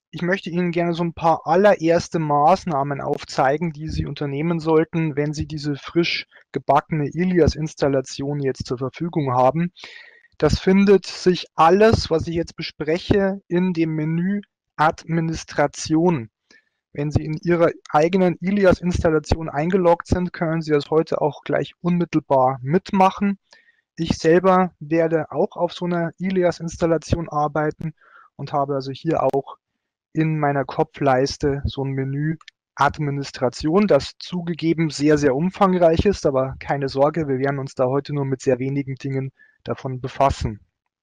Ich möchte Ihnen gerne so ein paar allererste Maßnahmen aufzeigen, die Sie unternehmen sollten, wenn Sie diese frisch gebackene Ilias-Installation jetzt zur Verfügung haben. Das findet sich alles, was ich jetzt bespreche, in dem Menü Administration. Wenn Sie in Ihrer eigenen Ilias-Installation eingeloggt sind, können Sie das heute auch gleich unmittelbar mitmachen. Ich selber werde auch auf so einer Ilias-Installation arbeiten und habe also hier auch in meiner Kopfleiste so ein Menü Administration, das zugegeben sehr, sehr umfangreich ist, aber keine Sorge, wir werden uns da heute nur mit sehr wenigen Dingen davon befassen.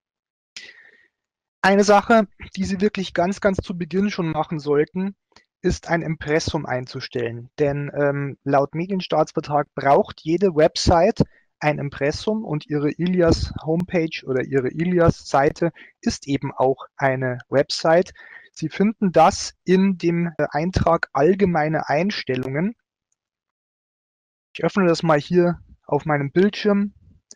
Eine Sache, die Sie wirklich ganz, ganz zu Beginn schon machen sollten, ist ein Impressum einzustellen. Denn laut Medienstaatsvertrag braucht jede Website ein Impressum und Ihre Ilias Homepage oder Ihre Ilias Seite ist eben auch eine Website. Sie finden das in dem Eintrag Allgemeine Einstellungen. Ich öffne das mal hier auf meinem Bildschirm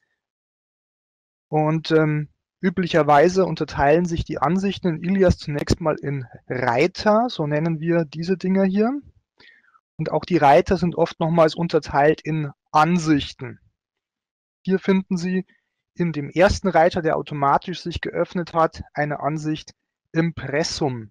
und üblicherweise unterteilen sich die Ansichten in Ilias zunächst mal in Reiter, so nennen wir diese Dinger hier. Und auch die Reiter sind oft nochmals unterteilt in Ansichten. Hier finden Sie in dem ersten Reiter, der automatisch sich geöffnet hat, eine Ansicht Impressum.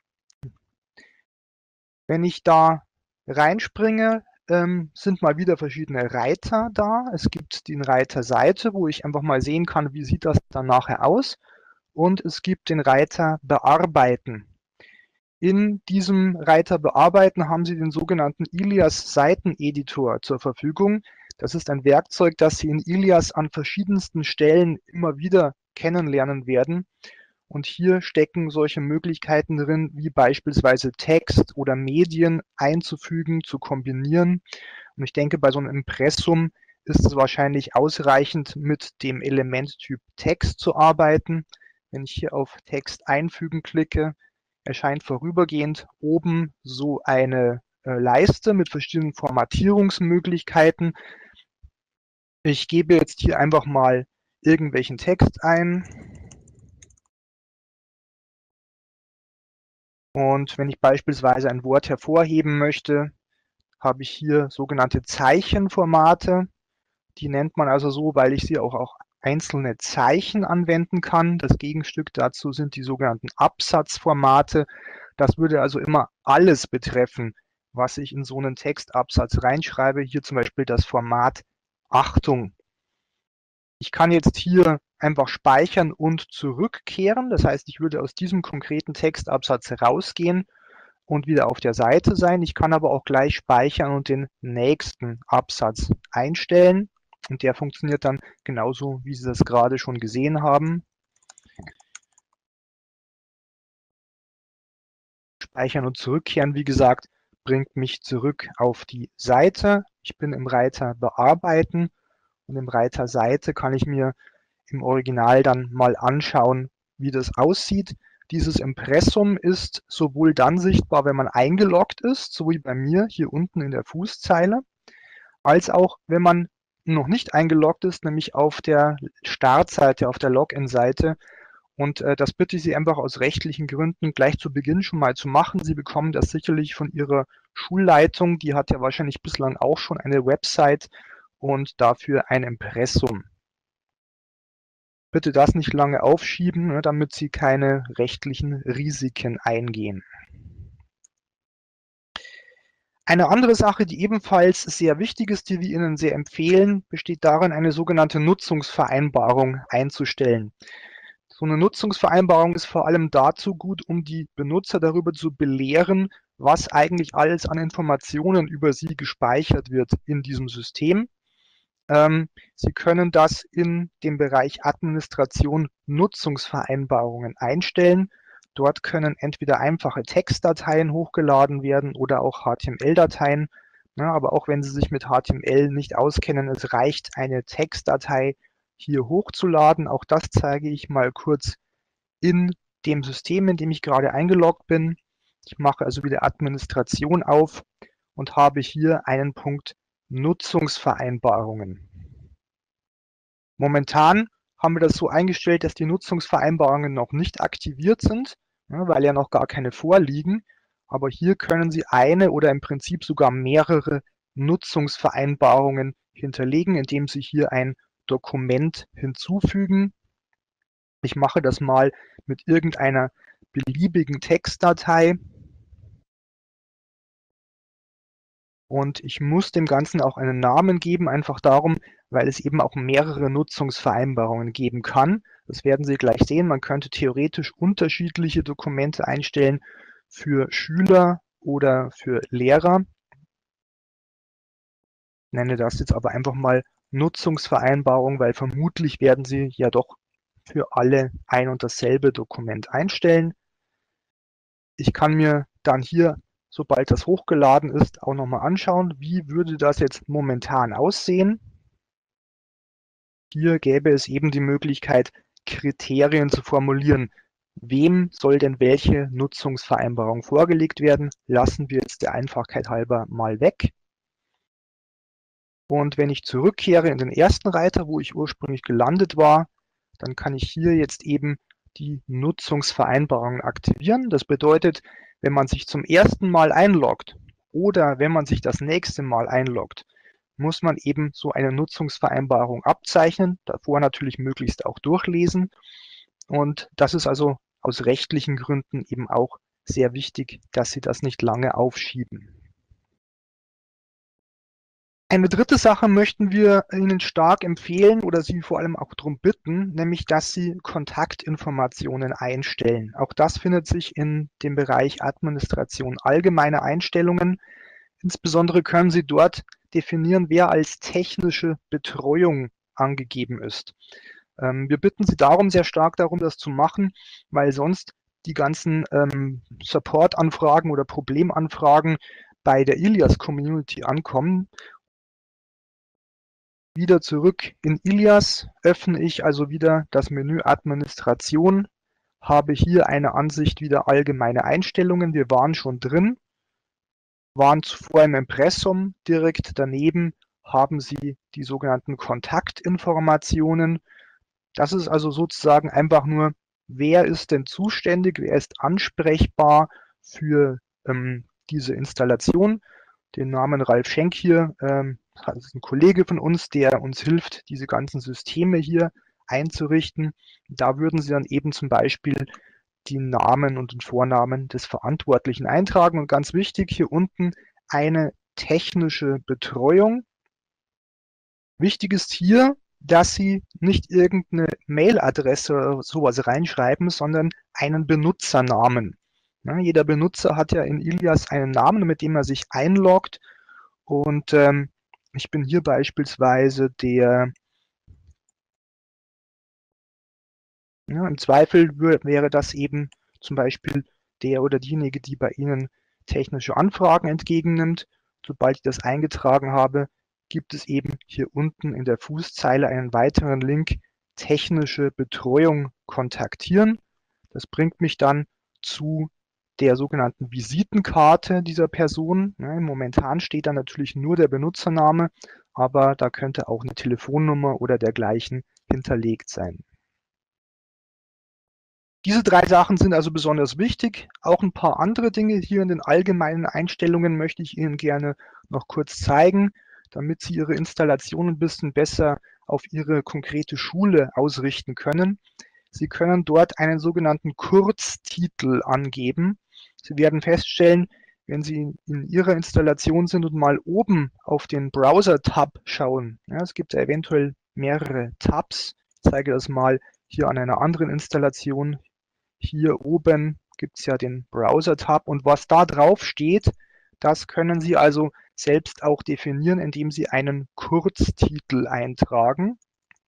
Wenn ich da reinspringe, sind mal wieder verschiedene Reiter da. Es gibt den Reiter Seite, wo ich einfach mal sehen kann, wie sieht das dann nachher aus. Und es gibt den Reiter Bearbeiten. In diesem Reiter Bearbeiten haben Sie den sogenannten Ilias Seiteneditor zur Verfügung. Das ist ein Werkzeug, das Sie in Ilias an verschiedensten Stellen immer wieder kennenlernen werden. Und hier stecken solche Möglichkeiten drin, wie beispielsweise Text oder Medien einzufügen, zu kombinieren. Und ich denke, bei so einem Impressum ist es wahrscheinlich ausreichend, mit dem Elementtyp Text zu arbeiten. Wenn ich hier auf Text einfügen klicke, erscheint vorübergehend oben so eine Leiste mit verschiedenen Formatierungsmöglichkeiten. Ich gebe jetzt hier einfach mal irgendwelchen Text ein. Und wenn ich beispielsweise ein Wort hervorheben möchte, habe ich hier sogenannte Zeichenformate. Die nennt man also so, weil ich sie auch einzelne Zeichen anwenden kann. Das Gegenstück dazu sind die sogenannten Absatzformate. Das würde also immer alles betreffen, was ich in so einen Textabsatz reinschreibe. Hier zum Beispiel das Format Achtung. Ich kann jetzt hier einfach speichern und zurückkehren. Das heißt, ich würde aus diesem konkreten Textabsatz rausgehen und wieder auf der Seite sein. Ich kann aber auch gleich speichern und den nächsten Absatz einstellen. Und der funktioniert dann genauso, wie Sie das gerade schon gesehen haben. Speichern und zurückkehren, wie gesagt, bringt mich zurück auf die Seite. Ich bin im Reiter Bearbeiten und im Reiter Seite kann ich mir im Original dann mal anschauen, wie das aussieht. Dieses Impressum ist sowohl dann sichtbar, wenn man eingeloggt ist, so wie bei mir hier unten in der Fußzeile, als auch, wenn man noch nicht eingeloggt ist, nämlich auf der Startseite, auf der Login-Seite. Und das bitte ich Sie einfach aus rechtlichen Gründen gleich zu Beginn schon mal zu machen. Sie bekommen das sicherlich von Ihrer Schulleitung. Die hat ja wahrscheinlich bislang auch schon eine Website und dafür ein Impressum. Bitte das nicht lange aufschieben, ne, damit Sie keine rechtlichen Risiken eingehen. Eine andere Sache, die ebenfalls sehr wichtig ist, die wir Ihnen sehr empfehlen, besteht darin, eine sogenannte Nutzungsvereinbarung einzustellen. So eine Nutzungsvereinbarung ist vor allem dazu gut, um die Benutzer darüber zu belehren, was eigentlich alles an Informationen über sie gespeichert wird in diesem System. Sie können das in dem Bereich Administration Nutzungsvereinbarungen einstellen. Dort können entweder einfache Textdateien hochgeladen werden oder auch HTML-Dateien. Ja, aber auch wenn Sie sich mit HTML nicht auskennen, es reicht eine Textdatei hier hochzuladen. Auch das zeige ich mal kurz in dem System, in dem ich gerade eingeloggt bin. Ich mache also wieder Administration auf und habe hier einen Punkt Nutzungsvereinbarungen. Momentan haben wir das so eingestellt, dass die Nutzungsvereinbarungen noch nicht aktiviert sind. ja, weil ja noch gar keine vorliegen. Aber hier können Sie eine oder im Prinzip sogar mehrere Nutzungsvereinbarungen hinterlegen, indem Sie hier ein Dokument hinzufügen. Ich mache das mal mit irgendeiner beliebigen Textdatei. Und ich muss dem Ganzen auch einen Namen geben, einfach darum, weil es eben auch mehrere Nutzungsvereinbarungen geben kann. Das werden Sie gleich sehen. Man könnte theoretisch unterschiedliche Dokumente einstellen für Schüler oder für Lehrer. Ich nenne das jetzt aber einfach mal Nutzungsvereinbarung, weil vermutlich werden Sie ja doch für alle ein und dasselbe Dokument einstellen. Ich kann mir dann hier, sobald das hochgeladen ist, auch nochmal anschauen, wie würde das jetzt momentan aussehen. Hier gäbe es eben die Möglichkeit, Kriterien zu formulieren. Wem soll denn welche Nutzungsvereinbarung vorgelegt werden? Lassen wir jetzt der Einfachheit halber mal weg. Und wenn ich zurückkehre in den ersten Reiter, wo ich ursprünglich gelandet war, dann kann ich hier jetzt eben die Nutzungsvereinbarungen aktivieren. Das bedeutet, wenn man sich zum ersten Mal einloggt oder wenn man sich das nächste Mal einloggt, muss man eben so eine Nutzungsvereinbarung abzeichnen, davor natürlich möglichst auch durchlesen. Und das ist also aus rechtlichen Gründen eben auch sehr wichtig, dass Sie das nicht lange aufschieben. Eine dritte Sache möchten wir Ihnen stark empfehlen oder Sie vor allem auch darum bitten, nämlich dass Sie Kontaktinformationen einstellen. Auch das findet sich in dem Bereich Administration allgemeine Einstellungen. Insbesondere können Sie dort definieren, wer als technische Betreuung angegeben ist. Wir bitten Sie darum sehr stark darum, das zu machen, weil sonst die ganzen Support-Anfragen oder Problemanfragen bei der Ilias-Community ankommen. Wieder zurück in Ilias öffne ich also wieder das Menü Administration, habe hier eine Ansicht wieder allgemeine Einstellungen. Wir waren schon drin, waren zuvor im Impressum. Direkt daneben haben Sie die sogenannten Kontaktinformationen. Das ist also sozusagen einfach nur, wer ist denn zuständig, wer ist ansprechbar für diese Installation. Den Namen Ralf Schenk hier, das ist ein Kollege von uns, der uns hilft, diese ganzen Systeme hier einzurichten. Da würden Sie dann eben zum Beispiel die Namen und den Vornamen des Verantwortlichen eintragen. Und ganz wichtig, hier unten eine technische Betreuung. Wichtig ist hier, dass Sie nicht irgendeine Mailadresse oder sowas reinschreiben, sondern einen Benutzernamen. Ja, jeder Benutzer hat ja in Ilias einen Namen, mit dem er sich einloggt. Und ich bin hier beispielsweise der, ja, im Zweifel wäre das eben zum Beispiel der oder diejenige, die bei Ihnen technische Anfragen entgegennimmt. Sobald ich das eingetragen habe, gibt es eben hier unten in der Fußzeile einen weiteren Link, technische Betreuung kontaktieren. Das bringt mich dann zu der sogenannten Visitenkarte dieser Person. Momentan steht da natürlich nur der Benutzername, aber da könnte auch eine Telefonnummer oder dergleichen hinterlegt sein. Diese drei Sachen sind also besonders wichtig. Auch ein paar andere Dinge hier in den allgemeinen Einstellungen möchte ich Ihnen gerne noch kurz zeigen, damit Sie Ihre Installation ein bisschen besser auf Ihre konkrete Schule ausrichten können. Sie können dort einen sogenannten Kurztitel angeben. Sie werden feststellen, wenn Sie in Ihrer Installation sind und mal oben auf den Browser-Tab schauen, ja, es gibt ja eventuell mehrere Tabs. Ich zeige das mal hier an einer anderen Installation. Hier oben gibt es ja den Browser-Tab und was da drauf steht, das können Sie also selbst auch definieren, indem Sie einen Kurztitel eintragen.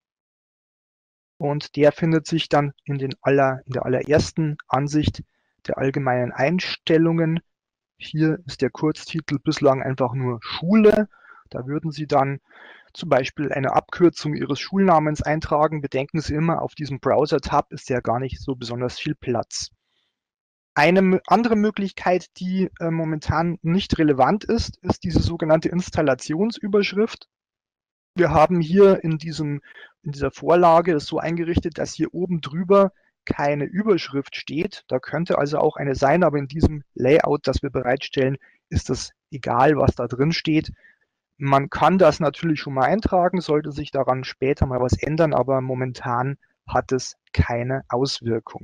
Und der findet sich dann in der allerersten Ansicht der allgemeinen Einstellungen. Hier ist der Kurztitel bislang einfach nur Schule. Da würden Sie dann zum Beispiel eine Abkürzung Ihres Schulnamens eintragen. Bedenken Sie immer, auf diesem Browser-Tab ist ja gar nicht so besonders viel Platz. Eine andere Möglichkeit, die momentan nicht relevant ist, ist diese sogenannte Installationsüberschrift. Wir haben hier in dieser Vorlage es so eingerichtet, dass hier oben drüber keine Überschrift steht. Da könnte also auch eine sein, aber in diesem Layout, das wir bereitstellen, ist es egal, was da drin steht. Man kann das natürlich schon mal eintragen, sollte sich daran später mal was ändern, aber momentan hat es keine Auswirkung.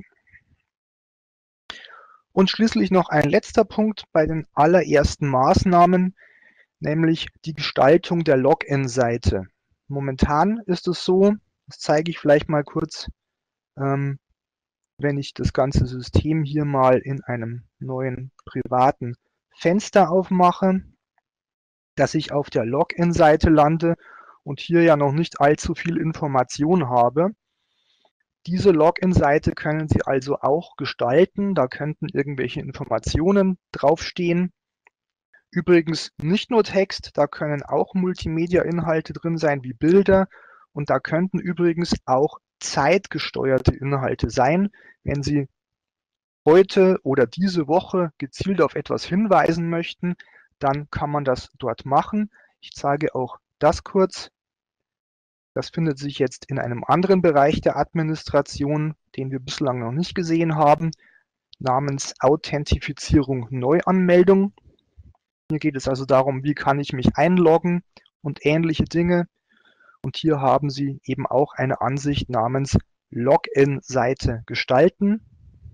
Und schließlich noch ein letzter Punkt bei den allerersten Maßnahmen, nämlich die Gestaltung der Login-Seite. Momentan ist es so, das zeige ich vielleicht mal kurz, wenn ich das ganze System hier mal in einem neuen privaten Fenster aufmache, dass ich auf der Login-Seite lande und hier ja noch nicht allzu viel Information habe. Diese Login-Seite können Sie also auch gestalten. Da könnten irgendwelche Informationen draufstehen. Übrigens nicht nur Text, da können auch Multimedia-Inhalte drin sein, wie Bilder. Und da könnten übrigens auch zeitgesteuerte Inhalte sein. Wenn Sie heute oder diese Woche gezielt auf etwas hinweisen möchten, dann kann man das dort machen. Ich zeige auch das kurz. Das findet sich jetzt in einem anderen Bereich der Administration, den wir bislang noch nicht gesehen haben, namens Authentifizierung Neuanmeldung. Hier geht es also darum, wie kann ich mich einloggen und ähnliche Dinge. Und hier haben Sie eben auch eine Ansicht namens Login-Seite gestalten.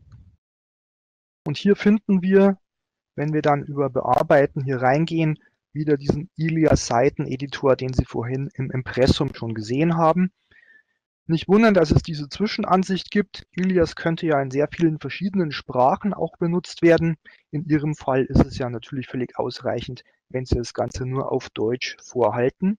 Und hier finden wir, wenn wir dann über Bearbeiten hier reingehen, wieder diesen Ilias-Seiteneditor, den Sie vorhin im Impressum schon gesehen haben. Nicht wundern, dass es diese Zwischenansicht gibt. Ilias könnte ja in sehr vielen verschiedenen Sprachen auch benutzt werden. In Ihrem Fall ist es ja natürlich völlig ausreichend, wenn Sie das Ganze nur auf Deutsch vorhalten.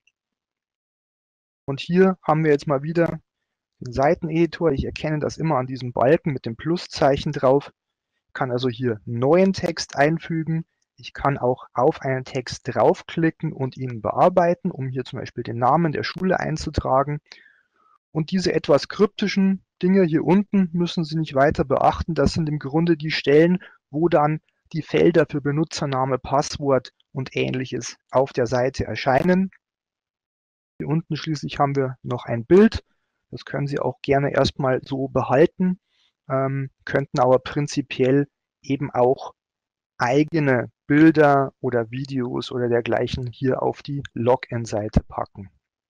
Und hier haben wir jetzt mal wieder den Seiteneditor. Ich erkenne das immer an diesem Balken mit dem Pluszeichen drauf. Ich kann also hier neuen Text einfügen. Ich kann auch auf einen Text draufklicken und ihn bearbeiten, um hier zum Beispiel den Namen der Schule einzutragen. Und diese etwas kryptischen Dinge hier unten müssen Sie nicht weiter beachten. Das sind im Grunde die Stellen, wo dann die Felder für Benutzername, Passwort und Ähnliches auf der Seite erscheinen. Hier unten schließlich haben wir noch ein Bild. Das können Sie auch gerne erstmal so behalten, könnten aber prinzipiell eben auch eigene Bilder oder Videos oder dergleichen hier auf die Login-Seite packen.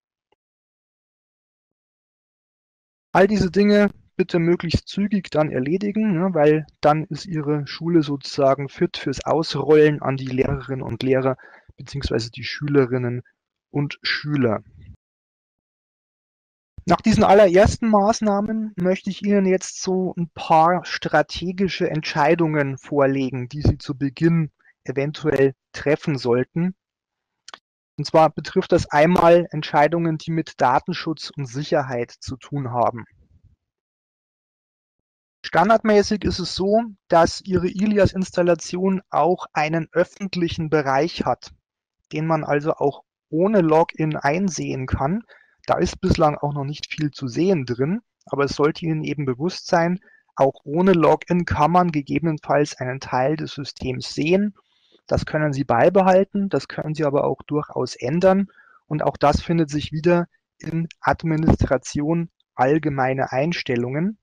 All diese Dinge bitte möglichst zügig dann erledigen, ne, weil dann ist Ihre Schule sozusagen fit fürs Ausrollen an die Lehrerinnen und Lehrer bzw. die Schülerinnen und Schüler. Nach diesen allerersten Maßnahmen möchte ich Ihnen jetzt so ein paar strategische Entscheidungen vorlegen, die Sie zu Beginn eventuell treffen sollten. Und zwar betrifft das einmal Entscheidungen, die mit Datenschutz und Sicherheit zu tun haben. Standardmäßig ist es so, dass Ihre Ilias-Installation auch einen öffentlichen Bereich hat, den man also auch ohne Login einsehen kann. Da ist bislang auch noch nicht viel zu sehen drin, aber es sollte Ihnen eben bewusst sein, auch ohne Login kann man gegebenenfalls einen Teil des Systems sehen. Das können Sie beibehalten, das können Sie aber auch durchaus ändern. Und auch das findet sich wieder in Administration allgemeine Einstellungen,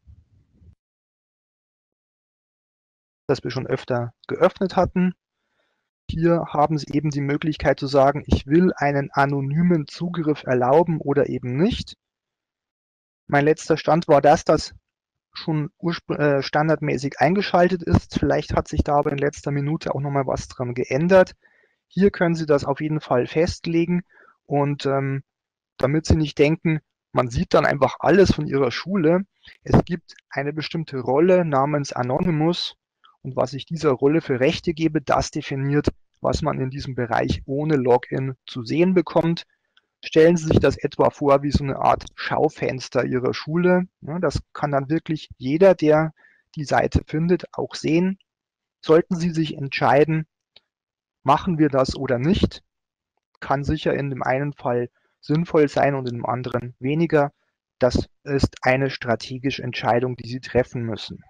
das wir schon öfter geöffnet hatten. Hier haben Sie eben die Möglichkeit zu sagen, ich will einen anonymen Zugriff erlauben oder eben nicht. Mein letzter Stand war, dass das schon standardmäßig eingeschaltet ist. Vielleicht hat sich da aber in letzter Minute auch nochmal was dran geändert. Hier können Sie das auf jeden Fall festlegen und damit Sie nicht denken, man sieht dann einfach alles von Ihrer Schule. Es gibt eine bestimmte Rolle namens Anonymous und was ich dieser Rolle für Rechte gebe, das definiert, was man in diesem Bereich ohne Login zu sehen bekommt. Stellen Sie sich das etwa vor wie so eine Art Schaufenster Ihrer Schule. Ja, das kann dann wirklich jeder, der die Seite findet, auch sehen. Sollten Sie sich entscheiden, machen wir das oder nicht, kann sicher in dem einen Fall sinnvoll sein und in dem anderen weniger. Das ist eine strategische Entscheidung, die Sie treffen müssen.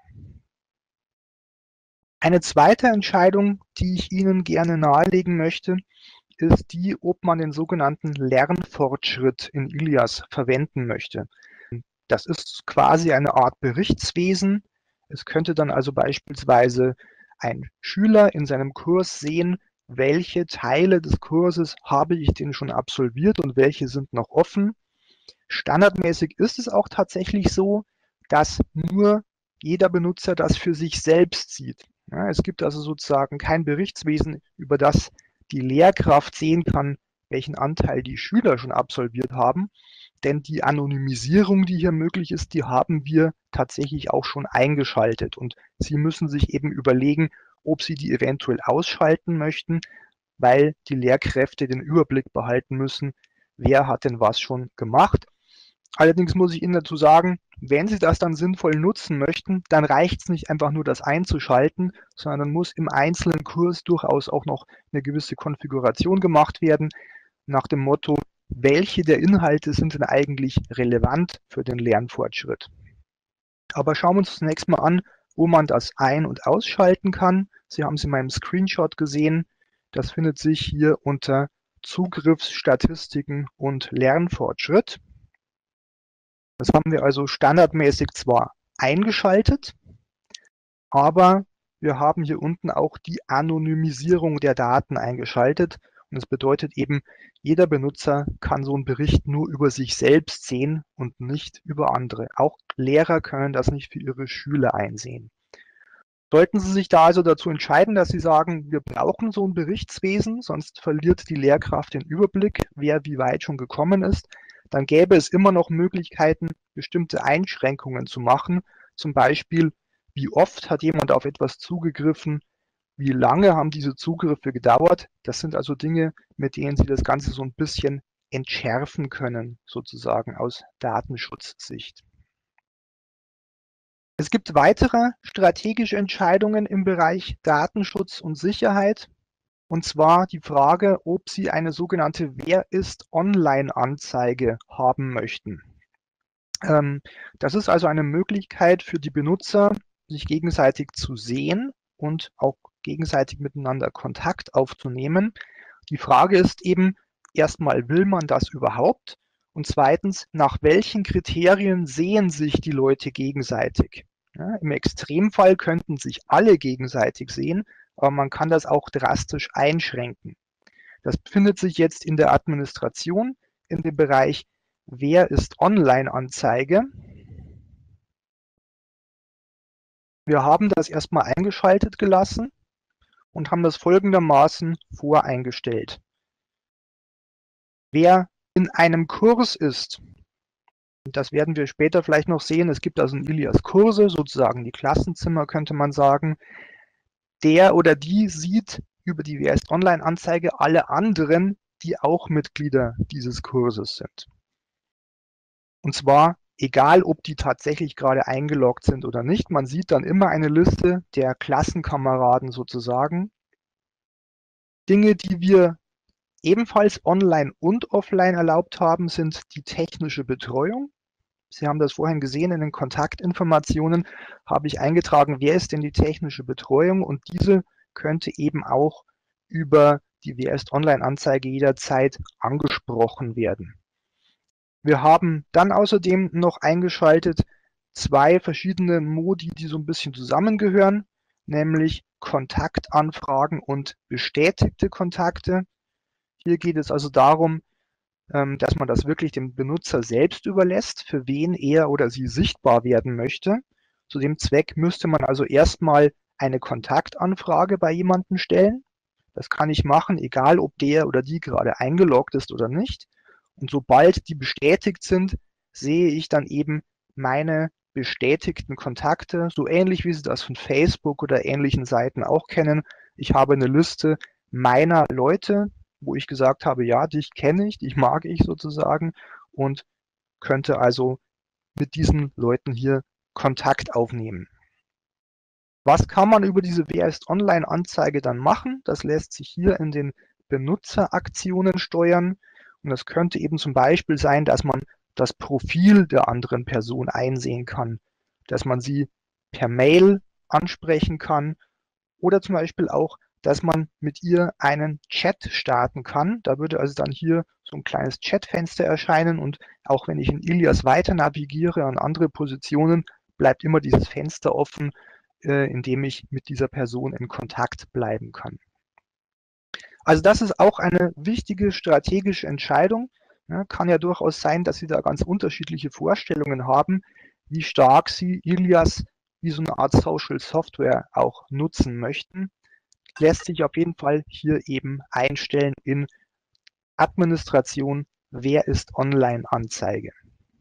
Eine zweite Entscheidung, die ich Ihnen gerne nahelegen möchte, ist die, ob man den sogenannten Lernfortschritt in Ilias verwenden möchte. Das ist quasi eine Art Berichtswesen. Es könnte dann also beispielsweise ein Schüler in seinem Kurs sehen, welche Teile des Kurses habe ich denn schon absolviert und welche sind noch offen. Standardmäßig ist es auch tatsächlich so, dass nur jeder Benutzer das für sich selbst sieht. Ja, es gibt also sozusagen kein Berichtswesen, über das die Lehrkraft sehen kann, welchen Anteil die Schüler schon absolviert haben. Denn die Anonymisierung, die hier möglich ist, die haben wir tatsächlich auch schon eingeschaltet. Und Sie müssen sich eben überlegen, ob Sie die eventuell ausschalten möchten, weil die Lehrkräfte den Überblick behalten müssen, wer hat denn was schon gemacht. Allerdings muss ich Ihnen dazu sagen, wenn Sie das dann sinnvoll nutzen möchten, dann reicht es nicht einfach nur das einzuschalten, sondern dann muss im einzelnen Kurs durchaus auch noch eine gewisse Konfiguration gemacht werden, nach dem Motto, welche der Inhalte sind denn eigentlich relevant für den Lernfortschritt. Aber schauen wir uns zunächst mal an, wo man das ein- und ausschalten kann. Sie haben es in meinem Screenshot gesehen. Das findet sich hier unter Zugriffsstatistiken und Lernfortschritt. Das haben wir also standardmäßig zwar eingeschaltet, aber wir haben hier unten auch die Anonymisierung der Daten eingeschaltet. Und das bedeutet eben, jeder Benutzer kann so einen Bericht nur über sich selbst sehen und nicht über andere. Auch Lehrer können das nicht für ihre Schüler einsehen. Sollten Sie sich da also dazu entscheiden, dass Sie sagen, wir brauchen so ein Berichtswesen, sonst verliert die Lehrkraft den Überblick, wer wie weit schon gekommen ist, dann gäbe es immer noch Möglichkeiten, bestimmte Einschränkungen zu machen. Zum Beispiel, wie oft hat jemand auf etwas zugegriffen, wie lange haben diese Zugriffe gedauert. Das sind also Dinge, mit denen Sie das Ganze so ein bisschen entschärfen können, sozusagen aus Datenschutzsicht. Es gibt weitere strategische Entscheidungen im Bereich Datenschutz und Sicherheit, und zwar die Frage, ob Sie eine sogenannte Wer ist Online-Anzeige haben möchten. Das ist also eine Möglichkeit für die Benutzer, sich gegenseitig zu sehen und auch gegenseitig miteinander Kontakt aufzunehmen. Die Frage ist eben, erstmal, will man das überhaupt? Und zweitens, nach welchen Kriterien sehen sich die Leute gegenseitig? Ja, im Extremfall könnten sich alle gegenseitig sehen, aber man kann das auch drastisch einschränken. Das befindet sich jetzt in der Administration in dem Bereich Wer ist Online-Anzeige? Wir haben das erstmal eingeschaltet gelassen und haben das folgendermaßen voreingestellt. Wer in einem Kurs ist, das werden wir später vielleicht noch sehen, es gibt also in Ilias Kurse, sozusagen die Klassenzimmer könnte man sagen, der oder die sieht über die Wer ist Online-Anzeige alle anderen, die auch Mitglieder dieses Kurses sind. Und zwar egal, ob die tatsächlich gerade eingeloggt sind oder nicht. Man sieht dann immer eine Liste der Klassenkameraden sozusagen. Dinge, die wir ebenfalls online und offline erlaubt haben, sind die technische Betreuung. Sie haben das vorhin gesehen, in den Kontaktinformationen habe ich eingetragen, wer ist denn die technische Betreuung, und diese könnte eben auch über die Wer ist Online-Anzeige jederzeit angesprochen werden. Wir haben dann außerdem noch eingeschaltet zwei verschiedene Modi, die so ein bisschen zusammengehören, nämlich Kontaktanfragen und bestätigte Kontakte. Hier geht es also darum, dass man das wirklich dem Benutzer selbst überlässt, für wen er oder sie sichtbar werden möchte. Zu dem Zweck müsste man also erstmal eine Kontaktanfrage bei jemandem stellen. Das kann ich machen, egal ob der oder die gerade eingeloggt ist oder nicht. Und sobald die bestätigt sind, sehe ich dann eben meine bestätigten Kontakte, so ähnlich wie Sie das von Facebook oder ähnlichen Seiten auch kennen. Ich habe eine Liste meiner Leute, wo ich gesagt habe, ja, dich kenne ich, dich mag ich sozusagen, und könnte also mit diesen Leuten hier Kontakt aufnehmen. Was kann man über diese Wer ist Online-Anzeige dann machen? Das lässt sich hier in den Benutzeraktionen steuern. Und das könnte eben zum Beispiel sein, dass man das Profil der anderen Person einsehen kann, dass man sie per Mail ansprechen kann oder zum Beispiel auch dass man mit ihr einen Chat starten kann. Da würde also dann hier so ein kleines Chatfenster erscheinen und auch wenn ich in Ilias weiter navigiere an andere Positionen, bleibt immer dieses Fenster offen, in dem ich mit dieser Person in Kontakt bleiben kann. Also das ist auch eine wichtige strategische Entscheidung. Ja, kann ja durchaus sein, dass Sie da ganz unterschiedliche Vorstellungen haben, wie stark Sie Ilias wie so eine Art Social Software auch nutzen möchten. Lässt sich auf jeden Fall hier eben einstellen in Administration, wer ist Online-Anzeige.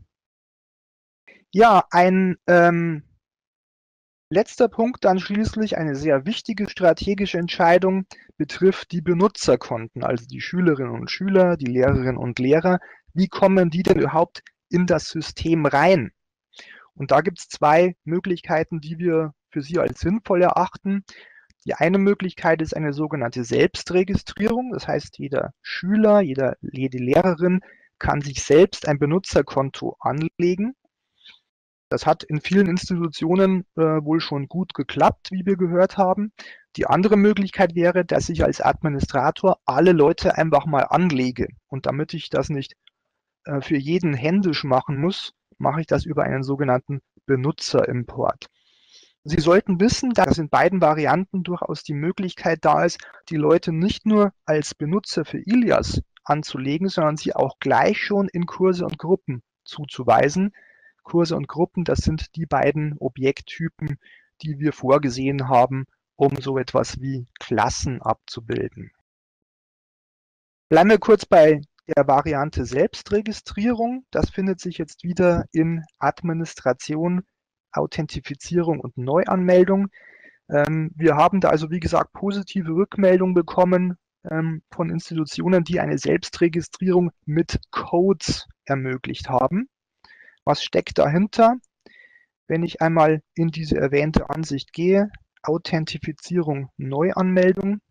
Ja, ein letzter Punkt dann schließlich, eine sehr wichtige strategische Entscheidung, betrifft die Benutzerkonten, also die Schülerinnen und Schüler, die Lehrerinnen und Lehrer. Wie kommen die denn überhaupt in das System rein? Und da gibt es zwei Möglichkeiten, die wir für Sie als sinnvoll erachten. Die eine Möglichkeit ist eine sogenannte Selbstregistrierung. Das heißt, jeder Schüler, jede Lehrerin kann sich selbst ein Benutzerkonto anlegen. Das hat in vielen Institutionen wohl schon gut geklappt, wie wir gehört haben. Die andere Möglichkeit wäre, dass ich als Administrator alle Leute einfach mal anlege. Und damit ich das nicht für jeden händisch machen muss, mache ich das über einen sogenannten Benutzerimport. Sie sollten wissen, dass in beiden Varianten durchaus die Möglichkeit da ist, die Leute nicht nur als Benutzer für Ilias anzulegen, sondern sie auch gleich schon in Kurse und Gruppen zuzuweisen. Kurse und Gruppen, das sind die beiden Objekttypen, die wir vorgesehen haben, um so etwas wie Klassen abzubilden. Bleiben wir kurz bei der Variante Selbstregistrierung. Das findet sich jetzt wieder in Administration, Authentifizierung und Neuanmeldung. Wir haben da also, wie gesagt, positive Rückmeldungen bekommen von Institutionen, die eine Selbstregistrierung mit Codes ermöglicht haben. Was steckt dahinter? Wenn ich einmal in diese erwähnte Ansicht gehe, Authentifizierung, Neuanmeldung.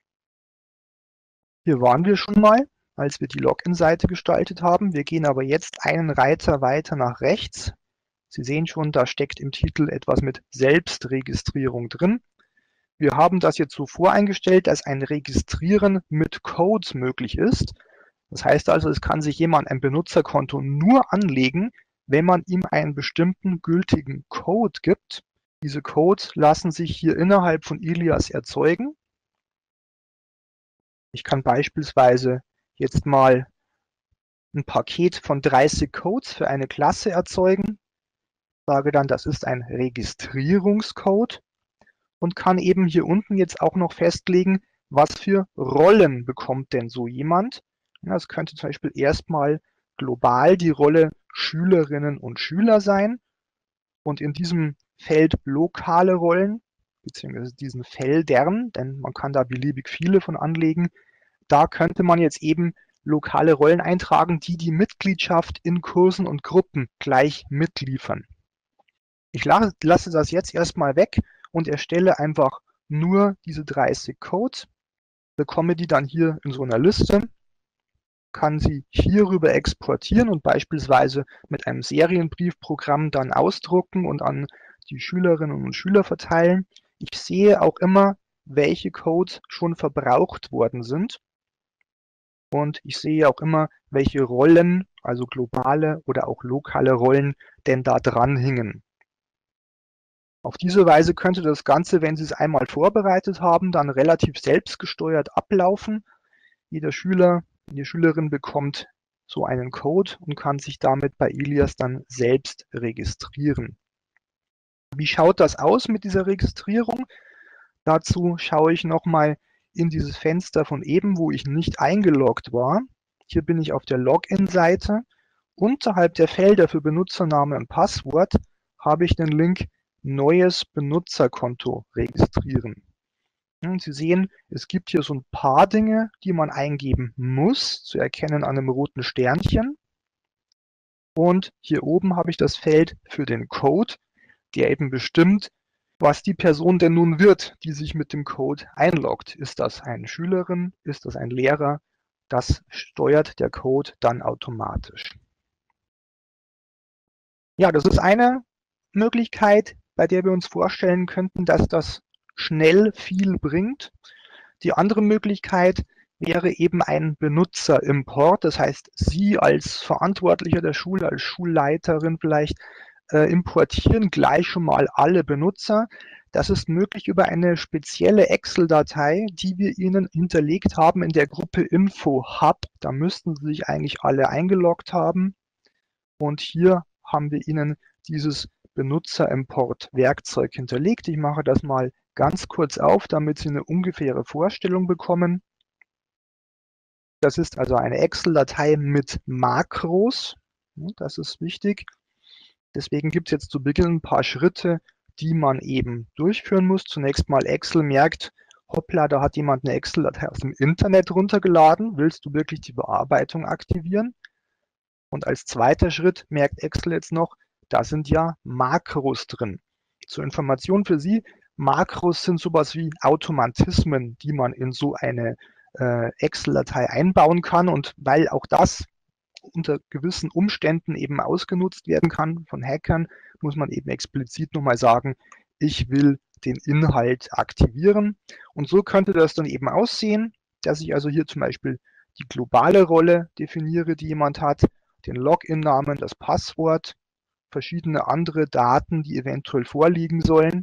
Hier waren wir schon mal, als wir die Login-Seite gestaltet haben. Wir gehen aber jetzt einen Reiter weiter nach rechts. Sie sehen schon, da steckt im Titel etwas mit Selbstregistrierung drin. Wir haben das jetzt so voreingestellt, dass ein Registrieren mit Codes möglich ist. Das heißt also, es kann sich jemand ein Benutzerkonto nur anlegen, wenn man ihm einen bestimmten gültigen Code gibt. Diese Codes lassen sich hier innerhalb von Ilias erzeugen. Ich kann beispielsweise jetzt mal ein Paket von 30 Codes für eine Klasse erzeugen, sage dann, das ist ein Registrierungscode und kann eben hier unten jetzt auch noch festlegen, was für Rollen bekommt denn so jemand. Ja, das könnte zum Beispiel erstmal global die Rolle Schülerinnen und Schüler sein und in diesem Feld lokale Rollen, beziehungsweise diesen Feldern, denn man kann da beliebig viele von anlegen, da könnte man jetzt eben lokale Rollen eintragen, die die Mitgliedschaft in Kursen und Gruppen gleich mitliefern. Ich lasse das jetzt erstmal weg und erstelle einfach nur diese 30 Codes, bekomme die dann hier in so einer Liste, kann sie hierüber exportieren und beispielsweise mit einem Serienbriefprogramm dann ausdrucken und an die Schülerinnen und Schüler verteilen. Ich sehe auch immer, welche Codes schon verbraucht worden sind. Und ich sehe auch immer, welche Rollen, also globale oder auch lokale Rollen, denn da dran hingen. Auf diese Weise könnte das Ganze, wenn Sie es einmal vorbereitet haben, dann relativ selbstgesteuert ablaufen. Jeder Schüler, jede Schülerin bekommt so einen Code und kann sich damit bei Ilias dann selbst registrieren. Wie schaut das aus mit dieser Registrierung? Dazu schaue ich nochmal in dieses Fenster von eben, wo ich nicht eingeloggt war. Hier bin ich auf der Login-Seite. Unterhalb der Felder für Benutzername und Passwort habe ich den Link Neues Benutzerkonto registrieren. Und Sie sehen, es gibt hier so ein paar Dinge, die man eingeben muss, zu erkennen an einem roten Sternchen. Und hier oben habe ich das Feld für den Code, der eben bestimmt, was die Person denn nun wird, die sich mit dem Code einloggt. Ist das eine Schülerin? Ist das ein Lehrer? Das steuert der Code dann automatisch. Ja, das ist eine Möglichkeit, bei der wir uns vorstellen könnten, dass das schnell viel bringt. Die andere Möglichkeit wäre eben ein Benutzerimport. Das heißt, Sie als Verantwortlicher der Schule, als Schulleiterin vielleicht, importieren gleich schon mal alle Benutzer. Das ist möglich über eine spezielle Excel-Datei, die wir Ihnen hinterlegt haben in der Gruppe Info Hub. Da müssten Sie sich eigentlich alle eingeloggt haben. Und hier haben wir Ihnen dieses Benutzerimport-Werkzeug hinterlegt. Ich mache das mal ganz kurz auf, damit Sie eine ungefähre Vorstellung bekommen. Das ist also eine Excel-Datei mit Makros. Das ist wichtig. Deswegen gibt es jetzt zu Beginn ein paar Schritte, die man eben durchführen muss. Zunächst mal Excel merkt, hoppla, da hat jemand eine Excel-Datei aus dem Internet runtergeladen. Willst du wirklich die Bearbeitung aktivieren? Und als zweiter Schritt merkt Excel jetzt noch, da sind ja Makros drin. Zur Information für Sie, Makros sind sowas wie Automatismen, die man in so eine Excel-Datei einbauen kann. Und weil auch das unter gewissen Umständen eben ausgenutzt werden kann von Hackern, muss man eben explizit nochmal sagen, ich will den Inhalt aktivieren. Und so könnte das dann eben aussehen, dass ich also hier zum Beispiel die globale Rolle definiere, die jemand hat, den Login-Namen, das Passwort, verschiedene andere Daten, die eventuell vorliegen sollen.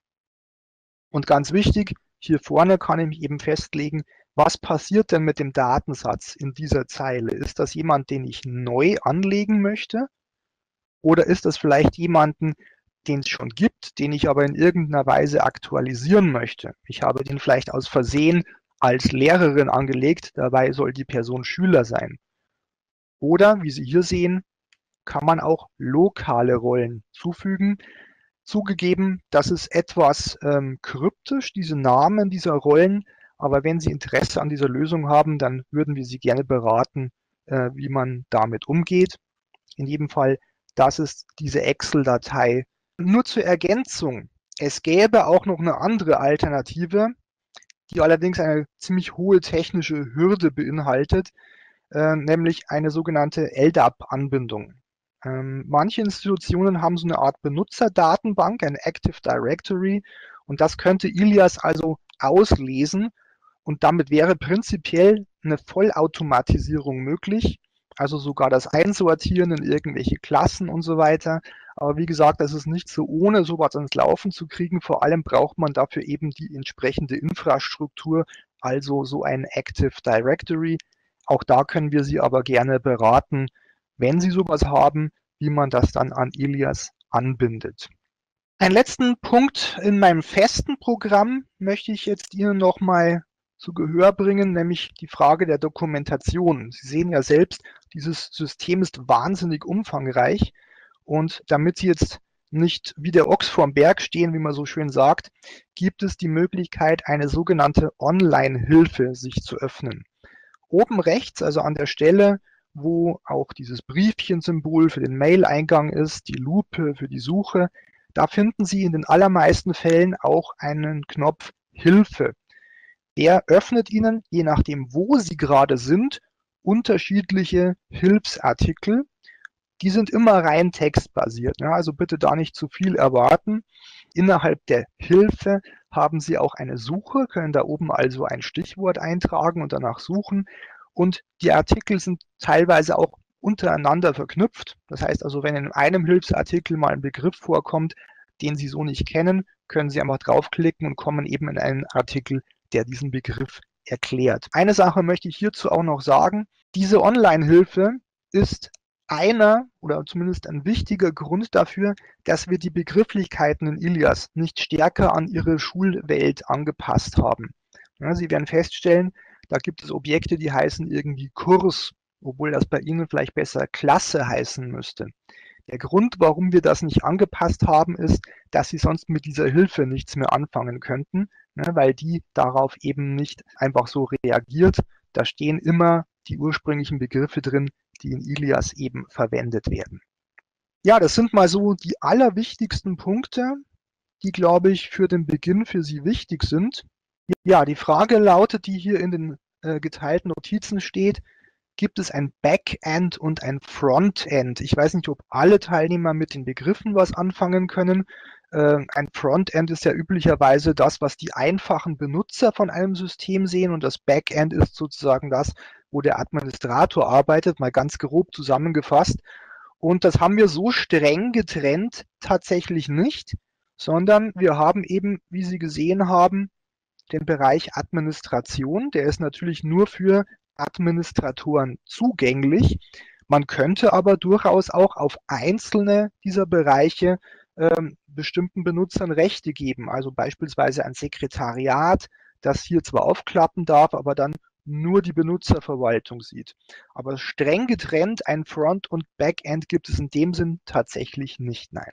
Und ganz wichtig, hier vorne kann ich mich eben festlegen, was passiert denn mit dem Datensatz in dieser Zeile? Ist das jemand, den ich neu anlegen möchte? Oder ist das vielleicht jemanden, den es schon gibt, den ich aber in irgendeiner Weise aktualisieren möchte? Ich habe den vielleicht aus Versehen als Lehrerin angelegt, dabei soll die Person Schüler sein. Oder, wie Sie hier sehen, kann man auch lokale Rollen zufügen. Zugegeben, das ist etwas kryptisch, diese Namen dieser Rollen, aber wenn Sie Interesse an dieser Lösung haben, dann würden wir Sie gerne beraten, wie man damit umgeht. In jedem Fall, das ist diese Excel-Datei. Nur zur Ergänzung, es gäbe auch noch eine andere Alternative, die allerdings eine ziemlich hohe technische Hürde beinhaltet, nämlich eine sogenannte LDAP-Anbindung. Manche Institutionen haben so eine Art Benutzerdatenbank, ein Active Directory, und das könnte Ilias also auslesen, und damit wäre prinzipiell eine Vollautomatisierung möglich, also sogar das Einsortieren in irgendwelche Klassen und so weiter. Aber wie gesagt, das ist nicht so ohne sowas ans Laufen zu kriegen. Vor allem braucht man dafür eben die entsprechende Infrastruktur, also so ein Active Directory. Auch da können wir Sie aber gerne beraten, wenn Sie sowas haben, wie man das dann an Ilias anbindet. Einen letzten Punkt in meinem festen Programm möchte ich jetzt Ihnen noch mal zu Gehör bringen, nämlich die Frage der Dokumentation. Sie sehen ja selbst, dieses System ist wahnsinnig umfangreich, und damit Sie jetzt nicht wie der Ochs vorm Berg stehen, wie man so schön sagt, gibt es die Möglichkeit, eine sogenannte Online-Hilfe sich zu öffnen. Oben rechts, also an der Stelle, wo auch dieses Briefchen-Symbol für den Mail-Eingang ist, die Lupe für die Suche, da finden Sie in den allermeisten Fällen auch einen Knopf Hilfe. Der öffnet Ihnen, je nachdem, wo Sie gerade sind, unterschiedliche Hilfsartikel. Die sind immer rein textbasiert, ja, also bitte da nicht zu viel erwarten. Innerhalb der Hilfe haben Sie auch eine Suche, können da oben also ein Stichwort eintragen und danach suchen. Und die Artikel sind teilweise auch untereinander verknüpft. Das heißt also, wenn in einem Hilfsartikel mal ein Begriff vorkommt, den Sie so nicht kennen, können Sie einfach draufklicken und kommen eben in einen Artikel, der diesen Begriff erklärt. Eine Sache möchte ich hierzu auch noch sagen. Diese Online-Hilfe ist einer oder zumindest ein wichtiger Grund dafür, dass wir die Begrifflichkeiten in Ilias nicht stärker an Ihre Schulwelt angepasst haben. Ja, Sie werden feststellen, da gibt es Objekte, die heißen irgendwie Kurs, obwohl das bei Ihnen vielleicht besser Klasse heißen müsste. Der Grund, warum wir das nicht angepasst haben, ist, dass Sie sonst mit dieser Hilfe nichts mehr anfangen könnten, ne, weil die darauf eben nicht einfach so reagiert. Da stehen immer die ursprünglichen Begriffe drin, die in Ilias eben verwendet werden. Ja, das sind mal so die allerwichtigsten Punkte, die, glaube ich, für den Beginn für Sie wichtig sind. Ja, die Frage lautet, die hier in den geteilten Notizen steht: Gibt es ein Backend und ein Frontend? Ich weiß nicht, ob alle Teilnehmer mit den Begriffen was anfangen können. Ein Frontend ist ja üblicherweise das, was die einfachen Benutzer von einem System sehen, und das Backend ist sozusagen das, wo der Administrator arbeitet, mal ganz grob zusammengefasst. Und das haben wir so streng getrennt tatsächlich nicht, sondern wir haben eben, wie Sie gesehen haben, den Bereich Administration. Der ist natürlich nur für Administratoren zugänglich. Man könnte aber durchaus auch auf einzelne dieser Bereiche bestimmten Benutzern Rechte geben. Also beispielsweise ein Sekretariat, das hier zwar aufklappen darf, aber dann nur die Benutzerverwaltung sieht. Aber streng getrennt ein Front- und Backend gibt es in dem Sinn tatsächlich nicht, nein.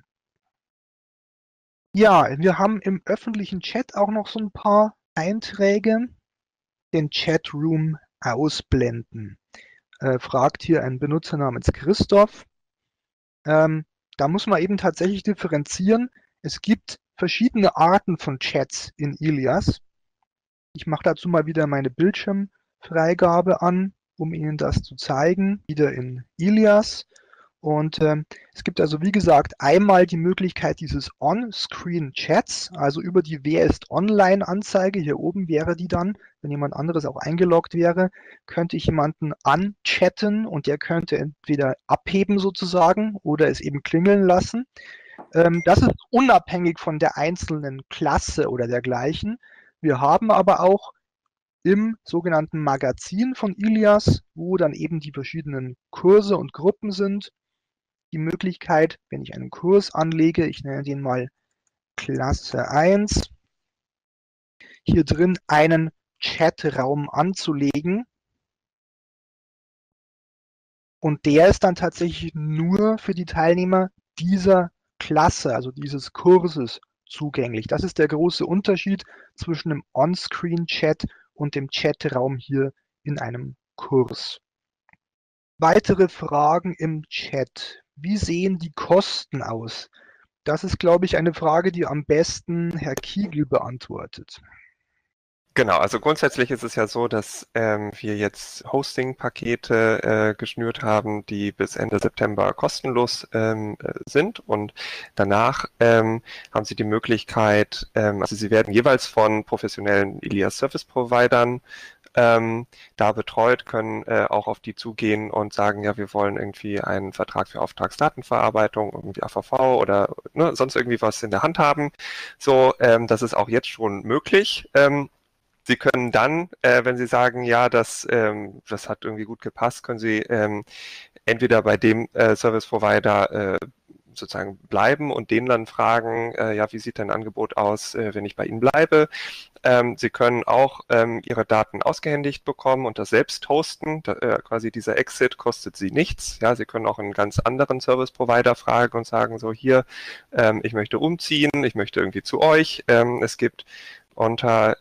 Ja, wir haben im öffentlichen Chat auch noch so ein paar Einträge. Den Chatroom ausblenden. Fragt hier ein Benutzer namens Christoph. Da muss man eben tatsächlich differenzieren. Es gibt verschiedene Arten von Chats in Ilias. Ich mache dazu mal wieder meine Bildschirmfreigabe an, um Ihnen das zu zeigen. Wieder in Ilias. Und es gibt also, wie gesagt, einmal die Möglichkeit dieses On-Screen-Chats, also über die Wer ist Online-Anzeige. Hier oben wäre die dann, wenn jemand anderes auch eingeloggt wäre, könnte ich jemanden anchatten und der könnte entweder abheben sozusagen oder es eben klingeln lassen. Das ist unabhängig von der einzelnen Klasse oder dergleichen. Wir haben aber auch im sogenannten Magazin von Ilias, wo dann eben die verschiedenen Kurse und Gruppen sind, die Möglichkeit, wenn ich einen Kurs anlege, ich nenne den mal Klasse 1, hier drin einen Chatraum anzulegen. Und der ist dann tatsächlich nur für die Teilnehmer dieser Klasse, also dieses Kurses, zugänglich. Das ist der große Unterschied zwischen dem On-Screen-Chat und dem Chatraum hier in einem Kurs. Weitere Fragen im Chat. Wie sehen die Kosten aus? Das ist, glaube ich, eine Frage, die am besten Herr Kiegel beantwortet. Genau, also grundsätzlich ist es ja so, dass wir jetzt Hosting-Pakete geschnürt haben, die bis Ende September kostenlos sind, und danach haben Sie die Möglichkeit, also Sie werden jeweils von professionellen Ilias Service Providern da betreut, können auch auf die zugehen und sagen, ja, wir wollen irgendwie einen Vertrag für Auftragsdatenverarbeitung, irgendwie AVV oder ne, sonst irgendwie was in der Hand haben. So, das ist auch jetzt schon möglich. Sie können dann, wenn Sie sagen, ja, das hat irgendwie gut gepasst, können Sie entweder bei dem Service Provider sozusagen bleiben und den dann fragen, ja, wie sieht dein Angebot aus, wenn ich bei Ihnen bleibe? Sie können auch Ihre Daten ausgehändigt bekommen und das selbst hosten. Quasi dieser Exit kostet Sie nichts. Ja, Sie können auch einen ganz anderen Service Provider fragen und sagen, so hier, ich möchte umziehen, ich möchte irgendwie zu euch. Es gibt unter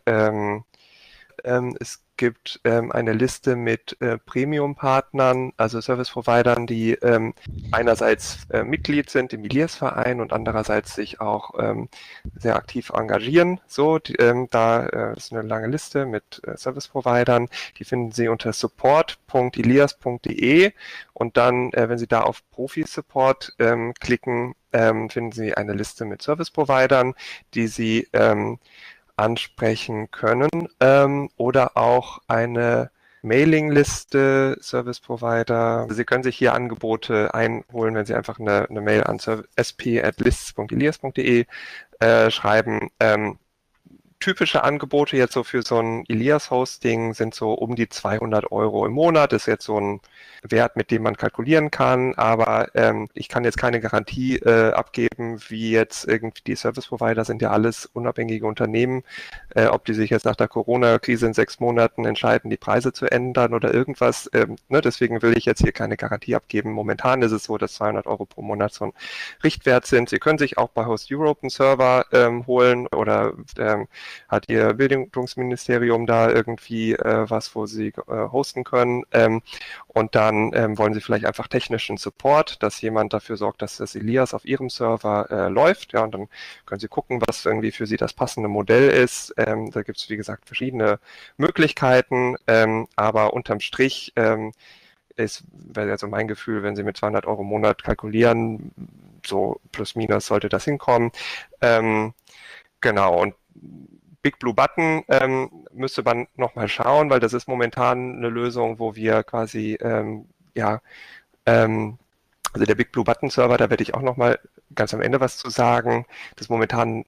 es gibt eine Liste mit Premium-Partnern, also Service-Providern, die einerseits Mitglied sind im Ilias-Verein und andererseits sich auch sehr aktiv engagieren. So, da ist eine lange Liste mit Service-Providern. Die finden Sie unter support.ilias.de und dann, wenn Sie da auf Profi-Support klicken, finden Sie eine Liste mit Service-Providern, die Sie ansprechen können oder auch eine Mailingliste, Service Provider. Sie können sich hier Angebote einholen, wenn Sie einfach eine Mail an sp@lists.ilias.de schreiben. Typische Angebote jetzt so für so ein Ilias-Hosting sind so um die 200 € im Monat. Das ist jetzt so ein Wert, mit dem man kalkulieren kann, aber ich kann jetzt keine Garantie abgeben, wie jetzt irgendwie die Service-Provider sind ja alles unabhängige Unternehmen, ob die sich jetzt nach der Corona-Krise in 6 Monaten entscheiden, die Preise zu ändern oder irgendwas. Ne? Deswegen will ich jetzt hier keine Garantie abgeben. Momentan ist es so, dass 200 € pro Monat so ein Richtwert sind. Sie können sich auch bei Host Europe einen Server holen oder hat Ihr Bildungsministerium da irgendwie was, wo Sie hosten können. Und dann wollen Sie vielleicht einfach technischen Support, dass jemand dafür sorgt, dass das Ilias auf Ihrem Server läuft. Ja, und dann können Sie gucken, was irgendwie für Sie das passende Modell ist. Da gibt es, wie gesagt, verschiedene Möglichkeiten, aber unterm Strich wäre ja so mein Gefühl, wenn Sie mit 200 Euro im Monat kalkulieren, so plus minus sollte das hinkommen. Genau, und Big Blue Button müsste man nochmal schauen, weil das ist momentan eine Lösung, wo wir quasi, ja, also der Big Blue Button Server, da werde ich auch nochmal ganz am Ende was zu sagen. Das ist momentan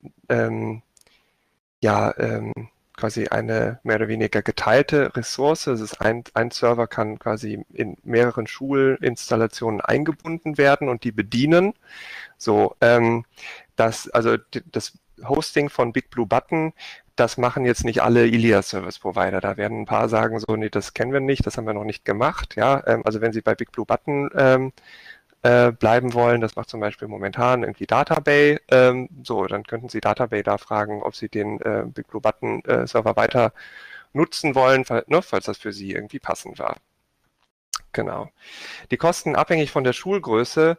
ja quasi eine mehr oder weniger geteilte Ressource. Es ist ein Server kann quasi in mehreren Schulinstallationen eingebunden werden und die bedienen. So, also das Hosting von Big Blue Button, das machen jetzt nicht alle Ilias Service Provider. Da werden ein paar sagen so, nee, das kennen wir nicht, das haben wir noch nicht gemacht. Ja, also wenn Sie bei Big Blue Button bleiben wollen, das macht zum Beispiel momentan irgendwie Databay, so, dann könnten Sie Databay da fragen, ob Sie den Big Blue Button Server weiter nutzen wollen, falls das für Sie irgendwie passend war. Genau. Die Kosten abhängig von der Schulgröße,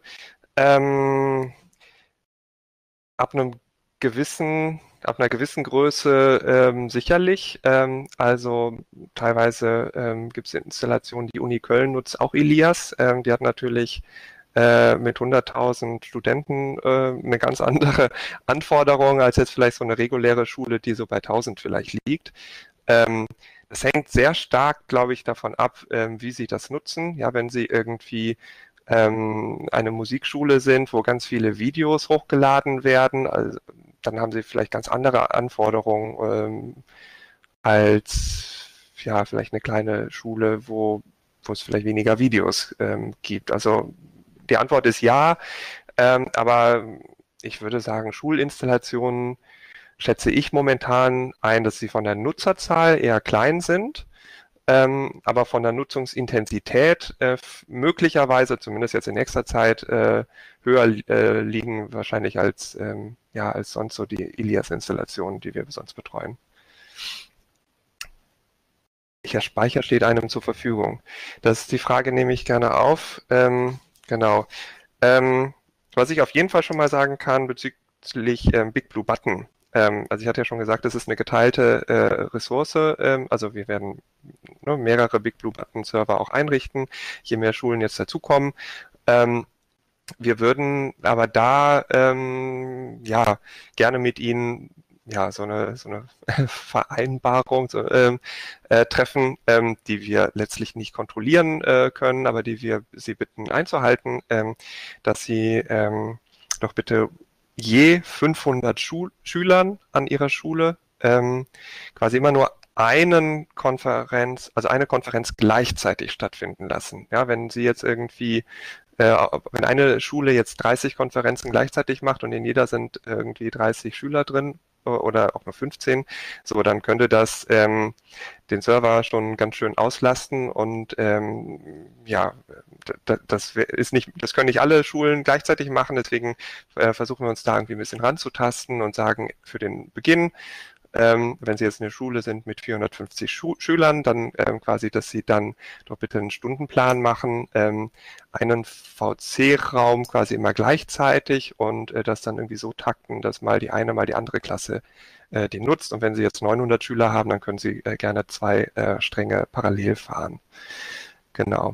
ab einer gewissen Größe sicherlich. Also teilweise gibt es Installationen, die Uni Köln nutzt auch Ilias. Die hat natürlich mit 100.000 Studenten eine ganz andere Anforderung als jetzt vielleicht so eine reguläre Schule, die so bei 1.000 vielleicht liegt. Das hängt sehr stark, glaube ich, davon ab, wie Sie das nutzen. Ja, wenn Sie irgendwie eine Musikschule sind, wo ganz viele Videos hochgeladen werden, also, dann haben Sie vielleicht ganz andere Anforderungen als ja, vielleicht eine kleine Schule, wo es vielleicht weniger Videos gibt. Also die Antwort ist ja, aber ich würde sagen, Schulinstallationen schätze ich momentan ein, dass sie von der Nutzerzahl eher klein sind, aber von der Nutzungsintensität möglicherweise, zumindest jetzt in nächster Zeit, höher liegen wahrscheinlich als, ja, als sonst so die Ilias-Installationen, die wir sonst betreuen. Welcher Speicher steht einem zur Verfügung? Das ist die Frage, nehme ich gerne auf. Genau. Was ich auf jeden Fall schon mal sagen kann bezüglich Big Blue Button. Also ich hatte ja schon gesagt, das ist eine geteilte Ressource. Also wir werden mehrere Big Blue Button Server auch einrichten, je mehr Schulen jetzt dazukommen. Wir würden aber da ja gerne mit Ihnen ja so eine Vereinbarung treffen, die wir letztlich nicht kontrollieren können, aber die wir Sie bitten einzuhalten, dass Sie doch bitte je 500 Schülern an Ihrer Schule quasi immer nur eine Konferenz gleichzeitig stattfinden lassen. Ja, wenn Sie jetzt irgendwie wenn eine Schule jetzt 30 Konferenzen gleichzeitig macht und in jeder sind irgendwie 30 Schüler drin oder auch nur 15, so dann könnte das den Server schon ganz schön auslasten und ja, das können nicht alle Schulen gleichzeitig machen, deswegen versuchen wir uns da irgendwie ein bisschen ranzutasten und sagen für den Beginn, wenn Sie jetzt eine Schule sind mit 450 Schülern, dann quasi, dass Sie dann doch bitte einen Stundenplan machen, einen VC-Raum quasi immer gleichzeitig und das dann irgendwie so takten, dass mal die eine, mal die andere Klasse den nutzt. Und wenn Sie jetzt 900 Schüler haben, dann können Sie gerne 2 Stränge parallel fahren. Genau.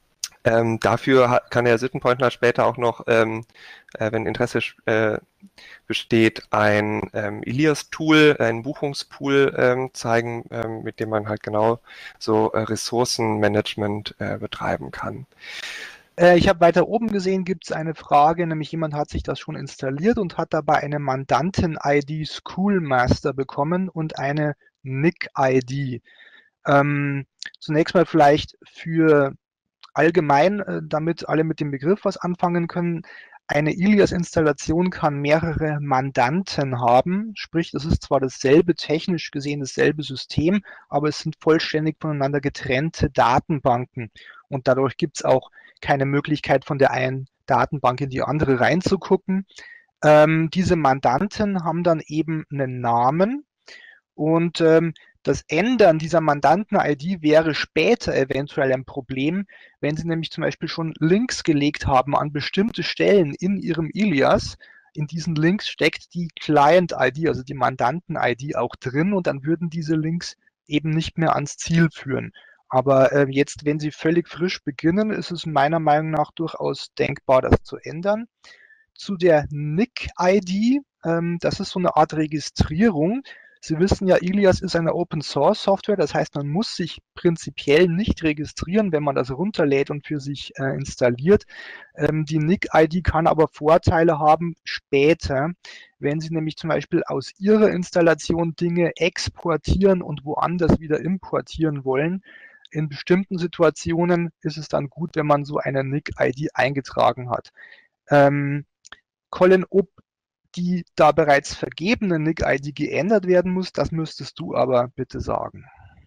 Dafür kann der Sittenpointner später auch noch, wenn Interesse besteht, ein Ilias-Tool, ein Buchungspool zeigen, mit dem man halt genau so Ressourcenmanagement betreiben kann. Ich habe weiter oben gesehen, gibt es eine Frage, nämlich jemand hat sich das schon installiert und hat dabei eine Mandanten-ID Schoolmaster bekommen und eine NIC-ID. Zunächst mal vielleicht für allgemein, damit alle mit dem Begriff was anfangen können. Eine Ilias-Installation kann mehrere Mandanten haben, sprich, es ist zwar dasselbe, technisch gesehen dasselbe System, aber es sind vollständig voneinander getrennte Datenbanken und dadurch gibt es auch keine Möglichkeit, von der einen Datenbank in die andere reinzugucken. Diese Mandanten haben dann eben einen Namen und das Ändern dieser Mandanten-ID wäre später eventuell ein Problem, wenn Sie nämlich zum Beispiel schon Links gelegt haben an bestimmte Stellen in Ihrem Ilias. In diesen Links steckt die Client-ID, also die Mandanten-ID auch drin und dann würden diese Links eben nicht mehr ans Ziel führen. Aber jetzt, wenn Sie völlig frisch beginnen, ist es meiner Meinung nach durchaus denkbar, das zu ändern. Zu der NIC-ID, das ist so eine Art Registrierung. Sie wissen ja, Ilias ist eine Open-Source-Software, das heißt, man muss sich prinzipiell nicht registrieren, wenn man das runterlädt und für sich installiert. Die NIC-ID kann aber Vorteile haben später, wenn Sie nämlich zum Beispiel aus Ihrer Installation Dinge exportieren und woanders wieder importieren wollen. In bestimmten Situationen ist es dann gut, wenn man so eine NIC-ID eingetragen hat. Colin, ob die da bereits vergebene NIC-ID geändert werden muss, das müsstest du aber bitte sagen.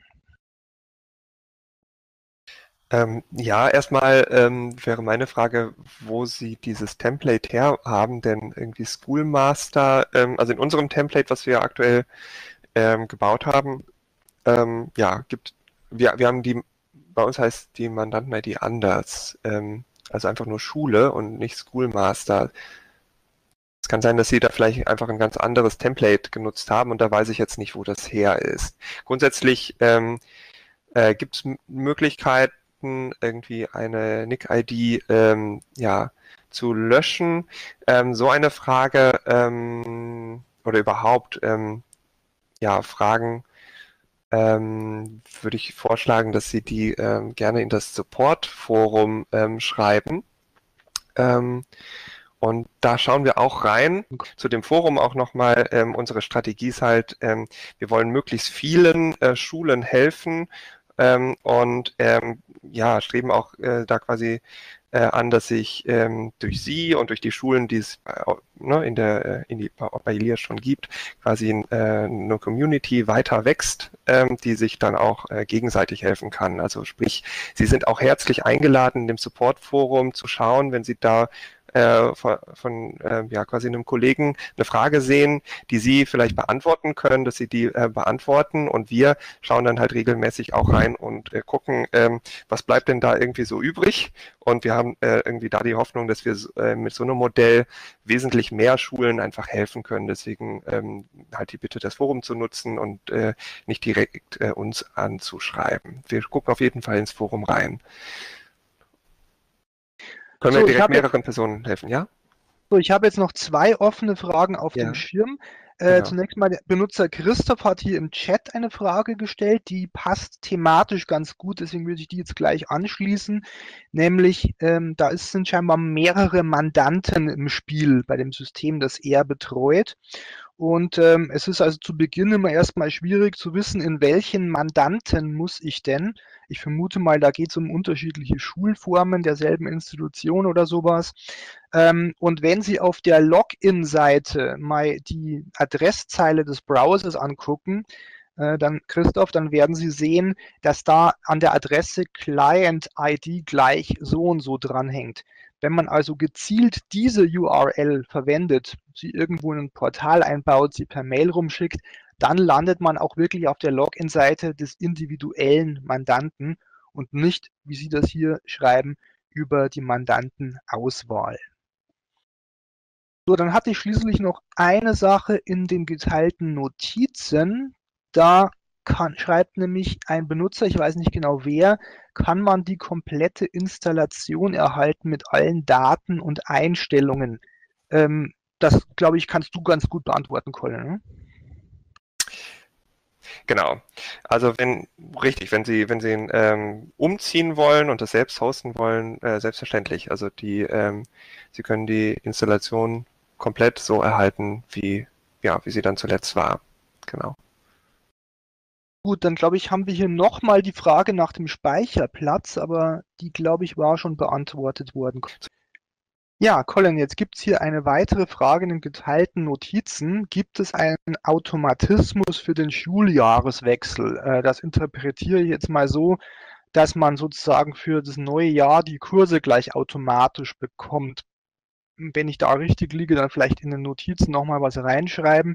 Ja, erstmal wäre meine Frage, wo Sie dieses Template her haben, denn irgendwie Schoolmaster, also in unserem Template, was wir aktuell gebaut haben, ja, wir haben bei uns heißt die Mandanten-ID anders, also einfach nur Schule und nicht Schoolmaster. Es kann sein, dass Sie da vielleicht einfach ein ganz anderes Template genutzt haben und da weiß ich jetzt nicht, wo das her ist. Grundsätzlich gibt es Möglichkeiten, irgendwie eine NIC-ID ja, zu löschen. So eine Frage oder überhaupt ja, Fragen würde ich vorschlagen, dass Sie die gerne in das Support-Forum schreiben. Und da schauen wir auch rein. Zu dem Forum auch nochmal, unsere Strategie ist halt, wir wollen möglichst vielen Schulen helfen und ja, streben auch da quasi an, dass sich durch Sie und durch die Schulen, die es ne, bei Ilias schon gibt, quasi eine Community weiter wächst, die sich dann auch gegenseitig helfen kann. Also sprich, Sie sind auch herzlich eingeladen, in dem Support-Forum zu schauen, wenn Sie da von ja, quasi einem Kollegen eine Frage sehen, die Sie vielleicht beantworten können, dass Sie die beantworten und wir schauen dann halt regelmäßig auch rein und gucken, was bleibt denn da irgendwie so übrig und wir haben irgendwie da die Hoffnung, dass wir mit so einem Modell wesentlich mehr Schulen einfach helfen können. Deswegen halt die Bitte, das Forum zu nutzen und nicht direkt uns anzuschreiben. Wir gucken auf jeden Fall ins Forum rein. Können wir direkt mehreren Personen helfen, ja? So, ich habe jetzt noch 2 offene Fragen auf Ja, dem Schirm. genau. Zunächst mal, der Benutzer Christoph hat hier im Chat eine Frage gestellt, die passt thematisch ganz gut, deswegen würde ich die jetzt gleich anschließen. Nämlich, da sind scheinbar mehrere Mandanten im Spiel bei dem System, das er betreut. Und es ist also zu Beginn immer erstmal schwierig zu wissen, in welchen Mandanten muss ich denn. Ich vermute mal, da geht es um unterschiedliche Schulformen derselben Institution oder sowas. Und wenn Sie auf der Login-Seite mal die Adresszeile des Browsers angucken, dann Christoph, dann werden Sie sehen, dass da an der Adresse Client-ID gleich so und so dranhängt. Wenn man also gezielt diese URL verwendet, sie irgendwo in ein Portal einbaut, sie per Mail rumschickt, dann landet man auch wirklich auf der Login-Seite des individuellen Mandanten und nicht, wie Sie das hier schreiben, über die Mandantenauswahl. So, dann hatte ich schließlich noch eine Sache in den geteilten Notizen. Da schreibt nämlich ein Benutzer, ich weiß nicht genau wer, kann man die komplette Installation erhalten mit allen Daten und Einstellungen. Das, glaube ich, kannst du ganz gut beantworten, Colin. Ne? Genau. Also wenn Sie umziehen wollen und das selbst hosten wollen, selbstverständlich. Also Sie können die Installation komplett so erhalten, wie sie dann zuletzt war. Genau. Gut, dann glaube ich, haben wir hier nochmal die Frage nach dem Speicherplatz, aber die, glaube ich, war schon beantwortet worden. Ja, Colin, jetzt gibt es hier eine weitere Frage in den geteilten Notizen. Gibt es einen Automatismus für den Schuljahreswechsel? Das interpretiere ich jetzt mal so, dass man sozusagen für das neue Jahr die Kurse gleich automatisch bekommt. Wenn ich da richtig liege, dann vielleicht in den Notizen nochmal was reinschreiben.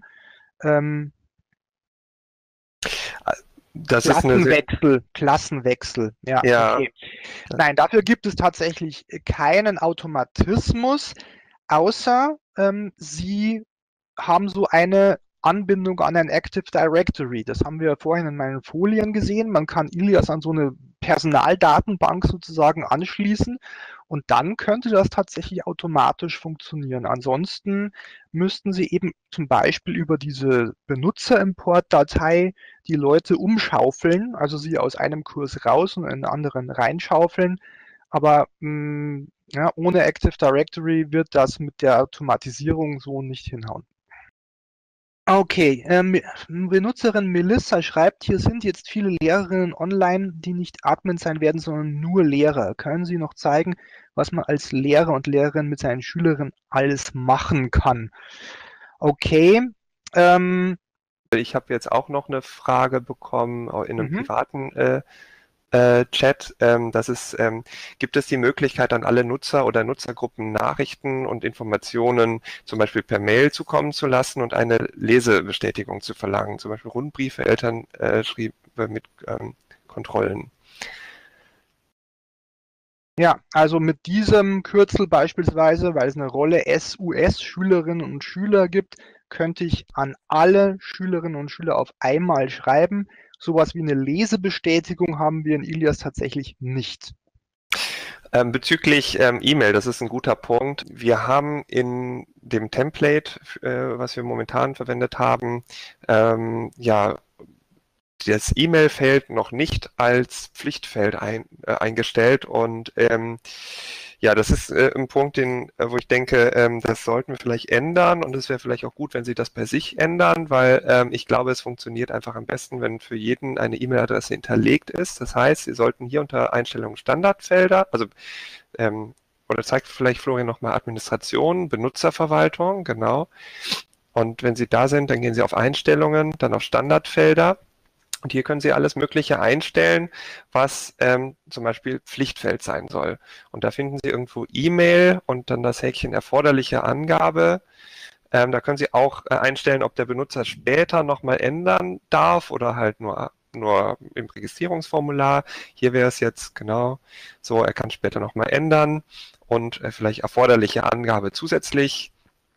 Das ist eine Klassenwechsel. Ja, ja, okay. Nein, dafür gibt es tatsächlich keinen Automatismus, außer Sie haben so eine Anbindung an ein Active Directory. Das haben wir vorhin in meinen Folien gesehen. Man kann Ilias an so eine Personaldatenbank sozusagen anschließen und dann könnte das tatsächlich automatisch funktionieren. Ansonsten müssten Sie eben zum Beispiel über diese Benutzerimport-Datei die Leute umschaufeln, also sie aus einem Kurs raus und in einen anderen reinschaufeln. Aber ja, ohne Active Directory wird das mit der Automatisierung so nicht hinhauen. Okay, Benutzerin Melissa schreibt, hier sind jetzt viele Lehrerinnen online, die nicht Admin sein werden, sondern nur Lehrer. Können Sie noch zeigen, was man als Lehrer und Lehrerin mit seinen Schülerinnen alles machen kann? Okay. Ich habe jetzt auch noch eine Frage bekommen in einem Mhm. privaten Chat. Gibt es die Möglichkeit, an alle Nutzer oder Nutzergruppen Nachrichten und Informationen zum Beispiel per Mail zukommen zu lassen und eine Lesebestätigung zu verlangen, zum Beispiel Rundbriefe, Elternschriebe mit Kontrollen? Ja, also mit diesem Kürzel beispielsweise, weil es eine Rolle SUS Schülerinnen und Schüler gibt, könnte ich an alle Schülerinnen und Schüler auf einmal schreiben. Sowas wie eine Lesebestätigung haben wir in Ilias tatsächlich nicht. Bezüglich E-Mail, das ist ein guter Punkt. Wir haben in dem Template, was wir momentan verwendet haben, ja, das E-Mail-Feld noch nicht als Pflichtfeld eingestellt und ja, das ist ein Punkt, wo ich denke, das sollten wir vielleicht ändern und es wäre vielleicht auch gut, wenn Sie das bei sich ändern, weil ich glaube, es funktioniert einfach am besten, wenn für jeden eine E-Mail-Adresse hinterlegt ist. Das heißt, Sie sollten hier unter Einstellungen Standardfelder, also oder zeigt vielleicht Florian nochmal Administration, Benutzerverwaltung, genau. Und wenn Sie da sind, dann gehen Sie auf Einstellungen, dann auf Standardfelder. Und hier können Sie alles Mögliche einstellen, was zum Beispiel Pflichtfeld sein soll. Und da finden Sie irgendwo E-Mail und dann das Häkchen erforderliche Angabe. Da können Sie auch einstellen, ob der Benutzer später nochmal ändern darf oder halt nur im Registrierungsformular. Hier wäre es jetzt genau so, er kann später nochmal ändern und vielleicht erforderliche Angabe zusätzlich.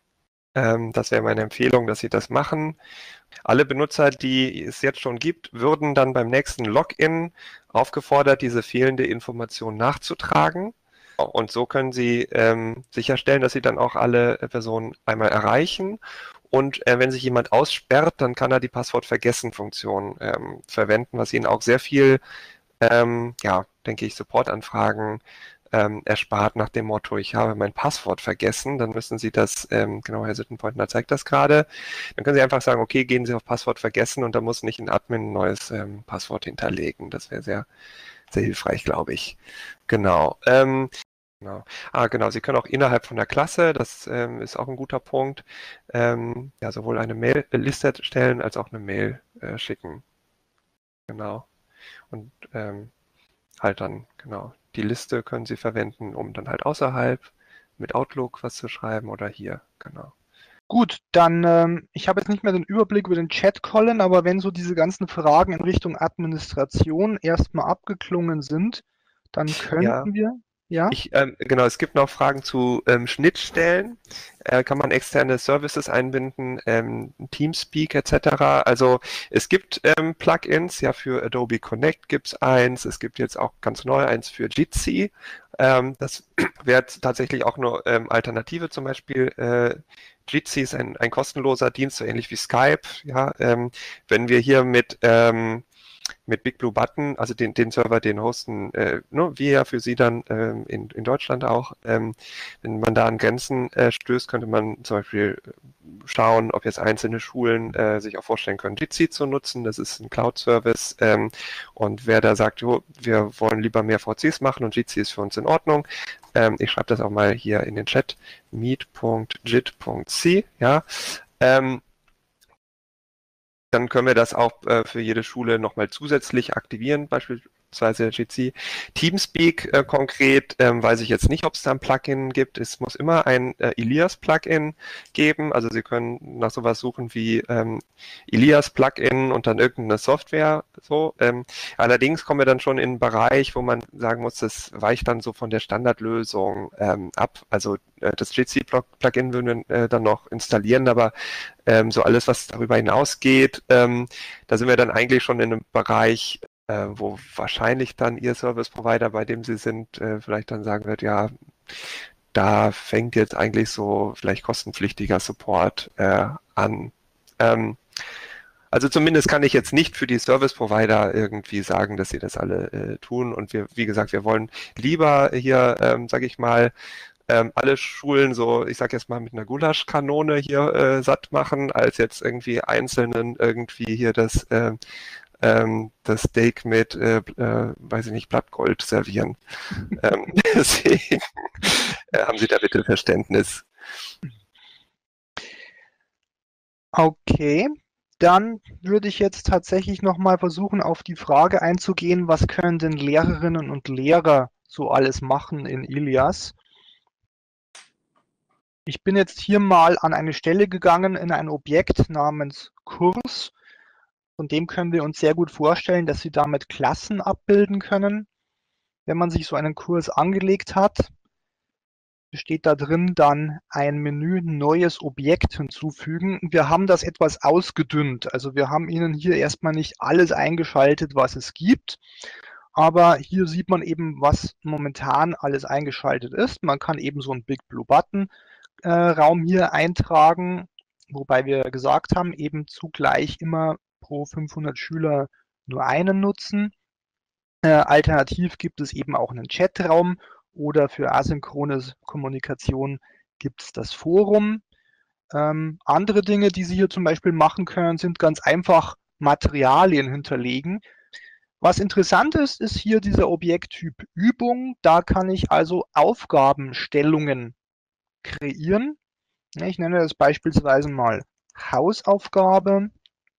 Das wäre meine Empfehlung, dass Sie das machen. Alle Benutzer, die es jetzt schon gibt, würden dann beim nächsten Login aufgefordert, diese fehlende Information nachzutragen. Und so können Sie sicherstellen, dass Sie dann auch alle Personen einmal erreichen. Und wenn sich jemand aussperrt, dann kann er die Passwort-Vergessen-Funktion verwenden, was Ihnen auch sehr viel, ja, denke ich, Supportanfragen erspart nach dem Motto, ich habe mein Passwort vergessen, dann müssen Sie das, genau, Herr Sittenpointner zeigt das gerade, dann können Sie einfach sagen, okay, gehen Sie auf Passwort vergessen und da muss nicht ein Admin ein neues Passwort hinterlegen. Das wäre sehr, sehr hilfreich, glaube ich. Genau. Genau. Genau, Sie können auch innerhalb von der Klasse, das ist auch ein guter Punkt, ja, sowohl eine Mail-Liste erstellen als auch eine Mail schicken. Genau. Und halt dann, genau, die Liste können Sie verwenden, um dann halt außerhalb mit Outlook was zu schreiben oder hier, genau. Gut, dann, ich habe jetzt nicht mehr den Überblick über den Chat, Colin, aber wenn so diese ganzen Fragen in Richtung Administration erstmal abgeklungen sind, dann Ja, könnten wir, ja? genau, es gibt noch Fragen zu Schnittstellen. Kann man externe Services einbinden, Teamspeak etc. Also es gibt Plugins, ja für Adobe Connect gibt es eins, es gibt jetzt auch ganz neu eins für Jitsi. Das wäre tatsächlich auch eine Alternative zum Beispiel. Jitsi ist ein kostenloser Dienst, so ähnlich wie Skype. Ja, wenn wir hier mit Big Blue Button, also den Server, den hosten wir ja für Sie dann in Deutschland auch. Wenn man da an Grenzen stößt, könnte man zum Beispiel schauen, ob jetzt einzelne Schulen sich auch vorstellen können, Jitsi zu nutzen. Das ist ein Cloud-Service. Und wer da sagt, jo, wir wollen lieber mehr VCs machen und Jitsi ist für uns in Ordnung, ich schreibe das auch mal hier in den Chat, meet.jit.c, ja. Dann können wir das auch für jede Schule nochmal zusätzlich aktivieren, beispielsweise Jitsi. Teamspeak konkret weiß ich jetzt nicht, ob es da ein Plugin gibt. Es muss immer ein Elias-Plugin geben. Also Sie können nach sowas suchen wie Elias-Plugin und dann irgendeine Software. So. Allerdings kommen wir dann schon in einen Bereich, wo man sagen muss, das weicht dann so von der Standardlösung ab. Also das Jitsi-Plugin würden wir dann noch installieren, aber so alles, was darüber hinausgeht, da sind wir dann eigentlich schon in einem Bereich, wo wahrscheinlich dann Ihr Service Provider, bei dem Sie sind, vielleicht dann sagen wird, ja, da fängt jetzt eigentlich so vielleicht kostenpflichtiger Support an. Also zumindest kann ich jetzt nicht für die Service Provider irgendwie sagen, dass sie das alle tun. Und wir, wie gesagt, wir wollen lieber hier, sage ich mal, alle Schulen so, ich sag jetzt mal, mit einer Gulaschkanone hier satt machen, als jetzt irgendwie Einzelnen irgendwie hier das Steak mit, weiß ich nicht, Blattgold servieren. Deswegen haben Sie da bitte Verständnis. Okay, dann würde ich jetzt tatsächlich nochmal versuchen, auf die Frage einzugehen, was können denn Lehrerinnen und Lehrer so alles machen in Ilias? Ich bin jetzt hier mal an eine Stelle gegangen in ein Objekt namens Kurs. Von dem können wir uns sehr gut vorstellen, dass Sie damit Klassen abbilden können. Wenn man sich so einen Kurs angelegt hat, besteht da drin dann ein Menü neues Objekt hinzufügen. Wir haben das etwas ausgedünnt. Also wir haben Ihnen hier erstmal nicht alles eingeschaltet, was es gibt. Aber hier sieht man eben, was momentan alles eingeschaltet ist. Man kann eben so einen Big Blue Button Raum hier eintragen, wobei wir gesagt haben, eben zugleich immer pro 500 Schüler nur einen nutzen. Alternativ gibt es eben auch einen Chatraum oder für asynchrone Kommunikation gibt es das Forum. Andere Dinge, die Sie hier zum Beispiel machen können, sind ganz einfach Materialien hinterlegen. Was interessant ist, ist hier dieser Objekttyp Übung. Da kann ich also Aufgabenstellungen kreieren. Ich nenne das beispielsweise mal Hausaufgabe.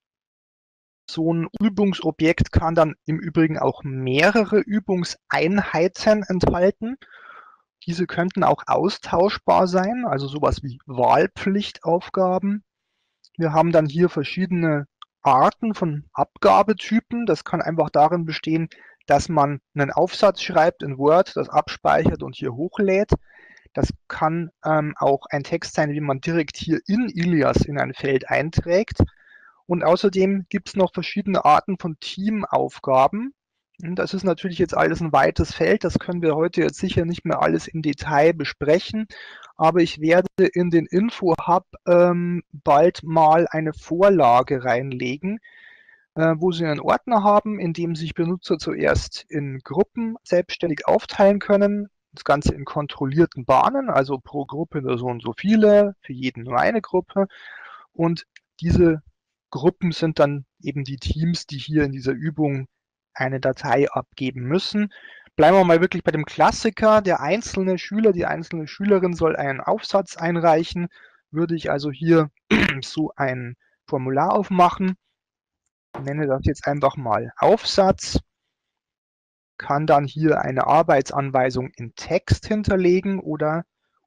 So ein Übungsobjekt kann dann im Übrigen auch mehrere Übungseinheiten enthalten. Diese könnten auch austauschbar sein, also sowas wie Wahlpflichtaufgaben. Wir haben dann hier verschiedene Arten von Abgabetypen. Das kann einfach darin bestehen, dass man einen Aufsatz schreibt in Word, das abspeichert und hier hochlädt. Das kann auch ein Text sein, den man direkt hier in Ilias in ein Feld einträgt. Und außerdem gibt es noch verschiedene Arten von Teamaufgaben. Und das ist natürlich jetzt alles ein weites Feld. Das können wir heute jetzt sicher nicht mehr alles im Detail besprechen. Aber ich werde in den Info-Hub bald mal eine Vorlage reinlegen, wo Sie einen Ordner haben, in dem sich Benutzer zuerst in Gruppen selbstständig aufteilen können. Das Ganze in kontrollierten Bahnen, also pro Gruppe nur so und so viele, für jeden nur eine Gruppe. Und diese Gruppen sind dann eben die Teams, die hier in dieser Übung eine Datei abgeben müssen. Bleiben wir mal wirklich bei dem Klassiker. Der einzelne Schüler, die einzelne Schülerin soll einen Aufsatz einreichen. Würde ich also hier so ein Formular aufmachen. Ich nenne das jetzt einfach mal Aufsatz. Kann dann hier eine Arbeitsanweisung in Text hinterlegen oder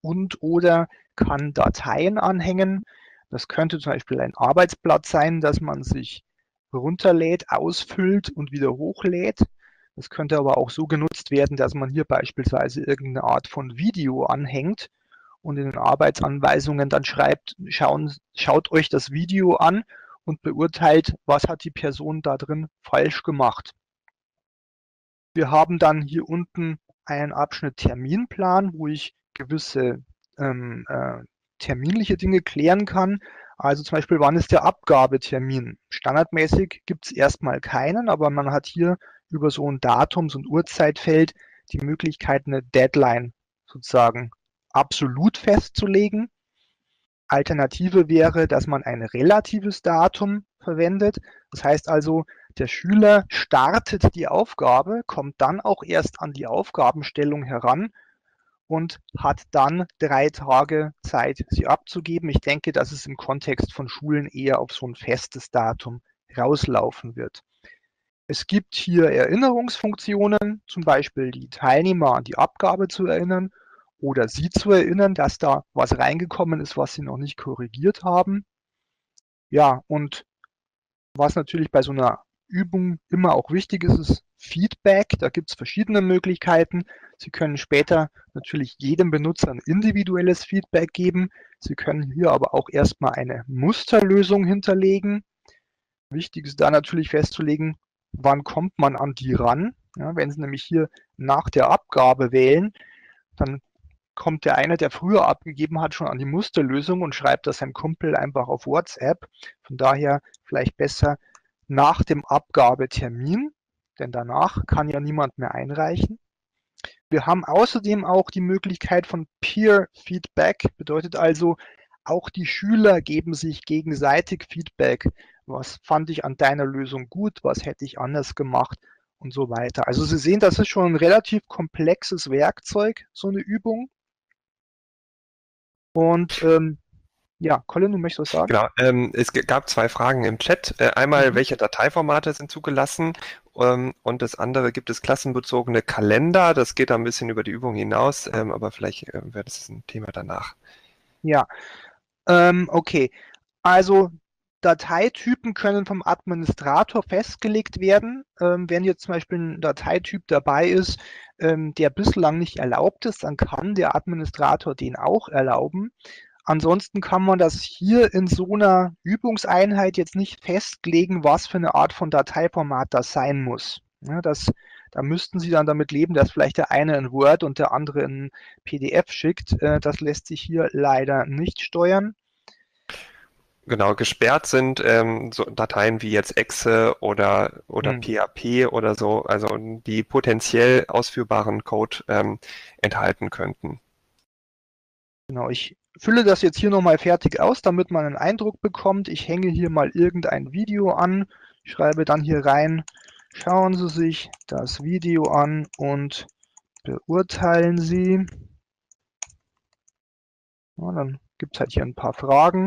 kann Dateien anhängen. Das könnte zum Beispiel ein Arbeitsblatt sein, das man sich runterlädt, ausfüllt und wieder hochlädt. Das könnte aber auch so genutzt werden, dass man hier beispielsweise irgendeine Art von Video anhängt und in den Arbeitsanweisungen dann schreibt, schaut euch das Video an und beurteilt, was hat die Person da drin falsch gemacht. Wir haben dann hier unten einen Abschnitt Terminplan, wo ich gewisse terminliche Dinge klären kann. Also zum Beispiel, wann ist der Abgabetermin? Standardmäßig gibt es erstmal keinen, aber man hat hier über so ein Datums- und Uhrzeitfeld die Möglichkeit, eine Deadline sozusagen absolut festzulegen. Alternative wäre, dass man ein relatives Datum verwendet. Das heißt also, der Schüler startet die Aufgabe, kommt dann auch erst an die Aufgabenstellung heran und hat dann 3 Tage Zeit, sie abzugeben. Ich denke, dass es im Kontext von Schulen eher auf so ein festes Datum rauslaufen wird. Es gibt hier Erinnerungsfunktionen, zum Beispiel die Teilnehmer an die Abgabe zu erinnern oder sie zu erinnern, dass da was reingekommen ist, was sie noch nicht korrigiert haben. Ja, und was natürlich bei so einer Übung immer auch wichtig ist, ist Feedback. Da gibt es verschiedene Möglichkeiten. Sie können später natürlich jedem Benutzer ein individuelles Feedback geben. Sie können hier aber auch erstmal eine Musterlösung hinterlegen. Wichtig ist da natürlich festzulegen, wann kommt man an die ran. Ja, wenn Sie nämlich hier nach der Abgabe wählen, dann kommt der eine, der früher abgegeben hat, schon an die Musterlösung und schreibt das seinem Kumpel einfach auf WhatsApp. Von daher vielleicht besser nach dem Abgabetermin, denn danach kann ja niemand mehr einreichen. Wir haben außerdem auch die Möglichkeit von Peer Feedback, bedeutet also, auch die Schüler geben sich gegenseitig Feedback. Was fand ich an deiner Lösung gut? Was hätte ich anders gemacht? Und so weiter. Also Sie sehen, das ist schon ein relativ komplexes Werkzeug, so eine Übung. Und ja, Colin, du möchtest was sagen? Genau, es gab zwei Fragen im Chat. Einmal, Mhm. welche Dateiformate sind zugelassen? Und das andere, gibt es klassenbezogene Kalender? Das geht da ein bisschen über die Übung hinaus, aber vielleicht wäre das ein Thema danach. Ja, okay. Also Dateitypen können vom Administrator festgelegt werden. Wenn jetzt zum Beispiel ein Dateityp dabei ist, der bislang nicht erlaubt ist, dann kann der Administrator den auch erlauben. Ansonsten kann man das hier in so einer Übungseinheit jetzt nicht festlegen, was für eine Art von Dateiformat das sein muss. Ja, da müssten Sie dann damit leben, dass vielleicht der eine in Word und der andere in PDF schickt. Das lässt sich hier leider nicht steuern. Genau, gesperrt sind so Dateien wie jetzt Exe oder Hm. PHP oder so, also die potenziell ausführbaren Code enthalten könnten. Genau, ich fülle das jetzt hier nochmal fertig aus, damit man einen Eindruck bekommt. Ich hänge hier mal irgendein Video an, schreibe dann hier rein, schauen Sie sich das Video an und beurteilen Sie. Ja, dann gibt es halt hier ein paar Fragen.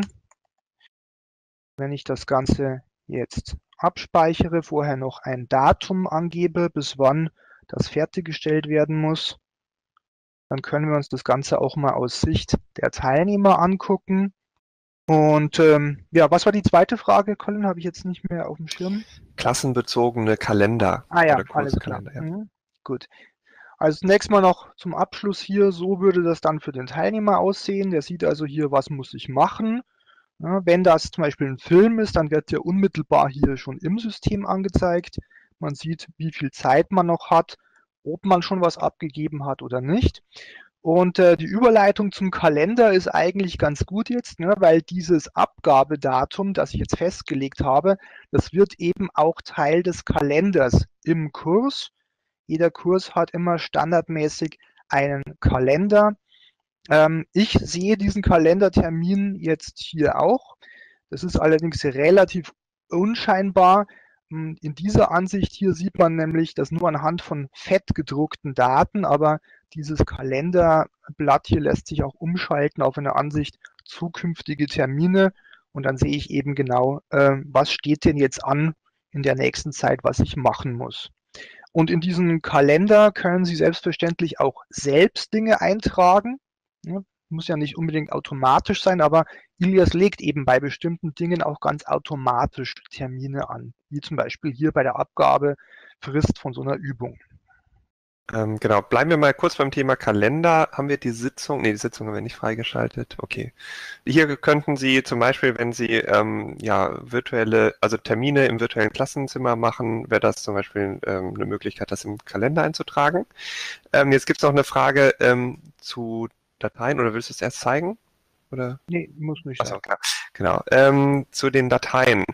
Wenn ich das Ganze jetzt abspeichere, vorher noch ein Datum angebe, bis wann das fertiggestellt werden muss, dann können wir uns das Ganze auch mal aus Sicht der Teilnehmer angucken. Und ja, was war die zweite Frage, Colin? Habe ich jetzt nicht mehr auf dem Schirm. Klassenbezogene Kalender Ah ja, oder alles klar. Kurskalender, ja. Mhm. Gut. Also zunächst mal noch zum Abschluss hier, so würde das dann für den Teilnehmer aussehen. Der sieht also hier, was muss ich machen. Ja, wenn das zum Beispiel ein Film ist, dann wird der unmittelbar hier schon im System angezeigt. Man sieht, wie viel Zeit man noch hat, ob man schon was abgegeben hat oder nicht. Und die Überleitung zum Kalender ist eigentlich ganz gut jetzt, ne, weil dieses Abgabedatum, das ich jetzt festgelegt habe, das wird eben auch Teil des Kalenders im Kurs. Jeder Kurs hat immer standardmäßig einen Kalender. Ich sehe diesen Kalendertermin jetzt hier auch. Das ist allerdings relativ unscheinbar. In dieser Ansicht hier sieht man nämlich das nur anhand von fett gedruckten Daten, aber dieses Kalenderblatt hier lässt sich auch umschalten auf eine Ansicht zukünftige Termine und dann sehe ich eben genau, was steht denn jetzt an in der nächsten Zeit, was ich machen muss. Und in diesen Kalender können Sie selbstverständlich auch selbst Dinge eintragen. Ja, muss ja nicht unbedingt automatisch sein, aber Ilias legt eben bei bestimmten Dingen auch ganz automatisch Termine an, wie zum Beispiel hier bei der Abgabefrist von so einer Übung. Genau, bleiben wir mal kurz beim Thema Kalender. Haben wir die Sitzung? Nee, die Sitzung haben wir nicht freigeschaltet. Okay. Hier könnten Sie zum Beispiel, wenn Sie ja also Termine im virtuellen Klassenzimmer machen, wäre das zum Beispiel eine Möglichkeit, das im Kalender einzutragen. Jetzt gibt es noch eine Frage zu Dateien, oder willst du es erst zeigen? Oder? Nee, muss nicht Achso, sein. klar. Genau. Zu den Dateien.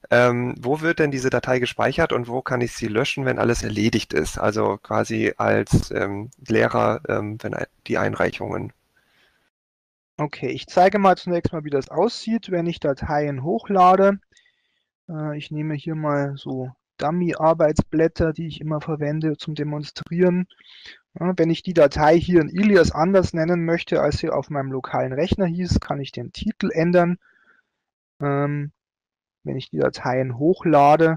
Wo wird denn diese Datei gespeichert und wo kann ich sie löschen, wenn alles erledigt ist? Also quasi als Lehrer, wenn die Einreichungen. Okay, ich zeige mal zunächst mal, wie das aussieht, wenn ich Dateien hochlade. Ich nehme hier mal so Dummy-Arbeitsblätter, die ich immer verwende zum Demonstrieren. Ja, wenn ich die Datei hier in Ilias anders nennen möchte, als sie auf meinem lokalen Rechner hieß, kann ich den Titel ändern. Wenn ich die Dateien hochlade,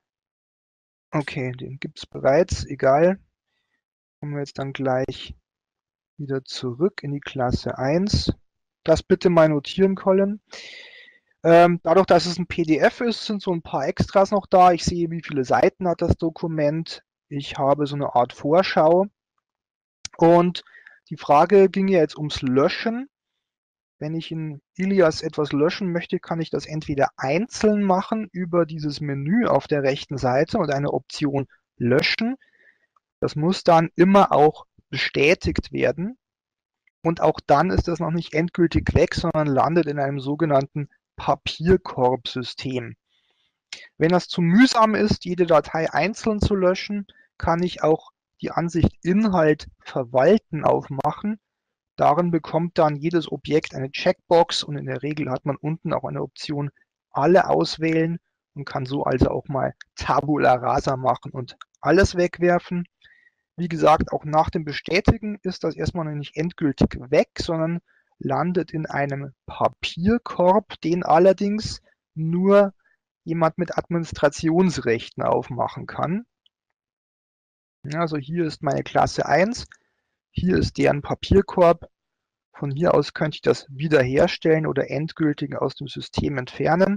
okay, den gibt es bereits, egal. Kommen wir jetzt dann gleich wieder zurück in die Klasse 1. Das bitte mal notieren, Colin. Dadurch, dass es ein PDF ist, sind so ein paar Extras noch da. Ich sehe, wie viele Seiten hat das Dokument. Ich habe so eine Art Vorschau. Und die Frage ging ja jetzt ums Löschen. Wenn ich in Ilias etwas löschen möchte, kann ich das entweder einzeln machen über dieses Menü auf der rechten Seite und eine Option löschen. Das muss dann immer auch bestätigt werden. Und auch dann ist das noch nicht endgültig weg, sondern landet in einem sogenannten Papierkorb-System. Wenn das zu mühsam ist, jede Datei einzeln zu löschen, kann ich auch die Ansicht Inhalt verwalten aufmachen. Darin bekommt dann jedes Objekt eine Checkbox und in der Regel hat man unten auch eine Option alle auswählen und kann so also auch mal Tabula rasa machen und alles wegwerfen. Wie gesagt, auch nach dem Bestätigen ist das erstmal noch nicht endgültig weg, sondern landet in einem Papierkorb, den allerdings nur jemand mit Administrationsrechten aufmachen kann. Also hier ist meine Klasse 1, hier ist deren Papierkorb. Von hier aus könnte ich das wiederherstellen oder endgültig aus dem System entfernen.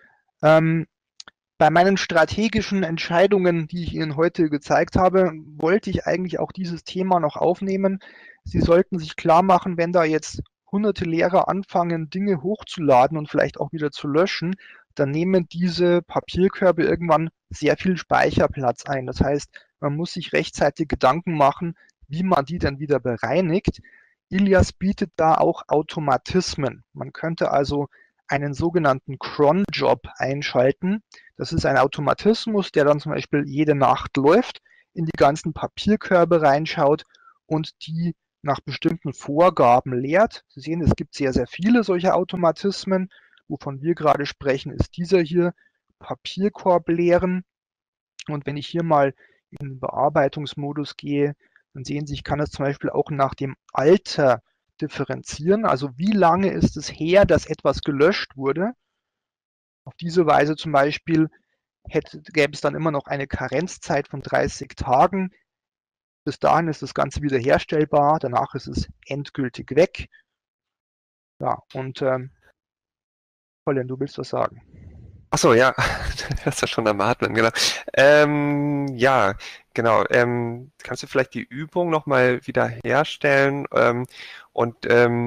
Bei meinen strategischen Entscheidungen, die ich Ihnen heute gezeigt habe, wollte ich eigentlich auch dieses Thema noch aufnehmen. Sie sollten sich klar machen, wenn da jetzt hunderte Lehrer anfangen, Dinge hochzuladen und vielleicht auch wieder zu löschen, dann nehmen diese Papierkörbe irgendwann sehr viel Speicherplatz ein. Das heißt, man muss sich rechtzeitig Gedanken machen, wie man die dann wieder bereinigt. Ilias bietet da auch Automatismen. Man könnte also einen sogenannten Cron-Job einschalten. Das ist ein Automatismus, der dann zum Beispiel jede Nacht läuft, in die ganzen Papierkörbe reinschaut und die nach bestimmten Vorgaben leert. Sie sehen, es gibt sehr, sehr viele solcher Automatismen. Wovon wir gerade sprechen, ist dieser hier, Papierkorb leeren. Und wenn ich hier mal in den Bearbeitungsmodus gehe, dann sehen Sie, ich kann es zum Beispiel auch nach dem Alter differenzieren. Also wie lange ist es her, dass etwas gelöscht wurde? Auf diese Weise zum Beispiel gäbe es dann immer noch eine Karenzzeit von 30 Tagen. Bis dahin ist das Ganze wiederherstellbar, danach ist es endgültig weg. Ja, und Colin, du willst was sagen? Achso, ja, du hast ja schon am Atmen, genau. Ja, genau. Kannst du vielleicht die Übung nochmal wiederherstellen und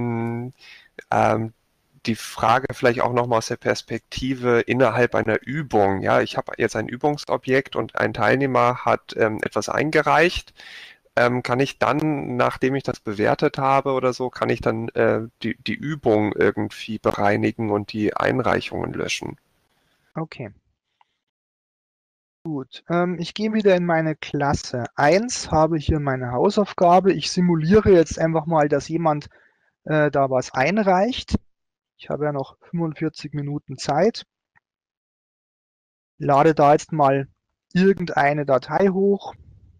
die Frage vielleicht auch nochmal aus der Perspektive innerhalb einer Übung. Ja, ich habe jetzt ein Übungsobjekt und ein Teilnehmer hat etwas eingereicht. Kann ich dann, nachdem ich das bewertet habe oder so, kann ich dann die Übung irgendwie bereinigen und die Einreichungen löschen? Okay. Gut, ich gehe wieder in meine Klasse 1, habe hier meine Hausaufgabe. Ich simuliere jetzt einfach mal, dass jemand da was einreicht. Ich habe ja noch 45 Minuten Zeit. Lade da jetzt mal irgendeine Datei hoch.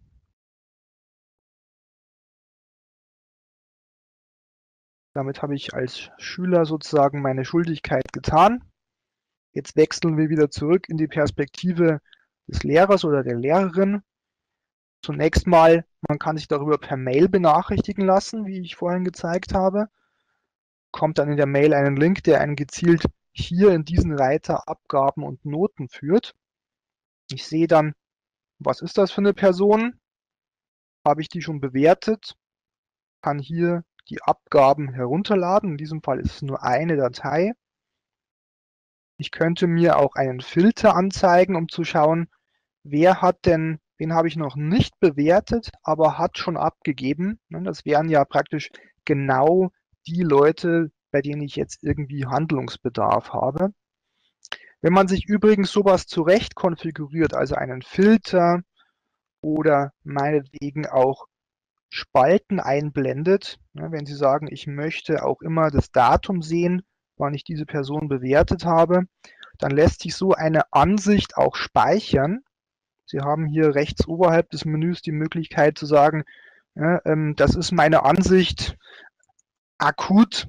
Damit habe ich als Schüler sozusagen meine Schuldigkeit getan. Jetzt wechseln wir wieder zurück in die Perspektive des Lehrers oder der Lehrerin. Zunächst mal, man kann sich darüber per Mail benachrichtigen lassen, wie ich vorhin gezeigt habe. Kommt dann in der Mail einen Link, der einen gezielt hier in diesen Reiter Abgaben und Noten führt. Ich sehe dann, was ist das für eine Person? Habe ich die schon bewertet? Kann hier die Abgaben herunterladen. In diesem Fall ist es nur eine Datei. Ich könnte mir auch einen Filter anzeigen, um zu schauen, wen habe ich noch nicht bewertet, aber hat schon abgegeben. Das wären ja praktisch genau die Leute, bei denen ich jetzt irgendwie Handlungsbedarf habe. Wenn man sich übrigens sowas zurecht konfiguriert, also einen Filter oder meinetwegen auch Spalten einblendet, wenn Sie sagen, ich möchte auch immer das Datum sehen, wann ich diese Person bewertet habe, dann lässt sich so eine Ansicht auch speichern. Sie haben hier rechts oberhalb des Menüs die Möglichkeit zu sagen, ja, das ist meine Ansicht akut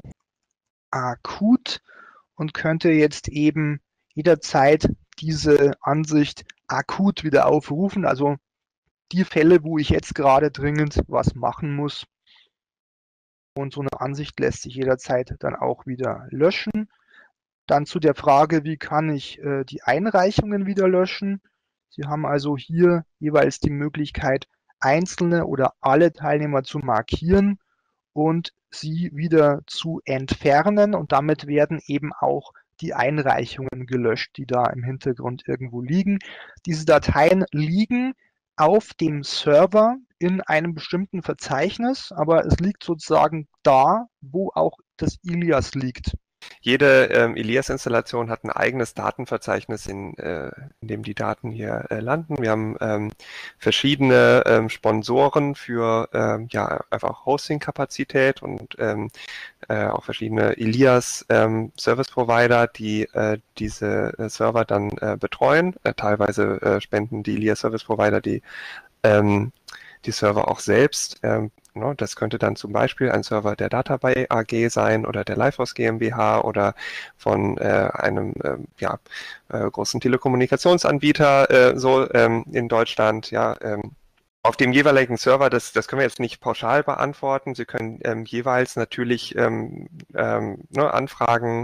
und könnte jetzt eben jederzeit diese Ansicht akut wieder aufrufen. Also die Fälle, wo ich jetzt gerade dringend was machen muss. Und so eine Ansicht lässt sich jederzeit dann auch wieder löschen. Dann zu der Frage, wie kann ich die Einreichungen wieder löschen? Sie haben also hier jeweils die Möglichkeit, einzelne oder alle Teilnehmer zu markieren und sie wieder zu entfernen und damit werden eben auch die Einreichungen gelöscht, die da im Hintergrund irgendwo liegen. Diese Dateien liegen auf dem Server in einem bestimmten Verzeichnis, aber es liegt sozusagen da, wo auch das Ilias liegt. Jede Elias-Installation hat ein eigenes Datenverzeichnis, in dem die Daten hier landen. Wir haben verschiedene Sponsoren für ja, einfach Hosting-Kapazität und auch verschiedene Elias Service Provider, die diese Server dann betreuen. Teilweise spenden die Elias Service Provider die Server auch selbst. Das könnte dann zum Beispiel ein Server der Databuy AG sein oder der Lifehouse GmbH oder von einem ja, großen Telekommunikationsanbieter in Deutschland. Ja, auf dem jeweiligen Server, das können wir jetzt nicht pauschal beantworten. Sie können jeweils natürlich anfragen,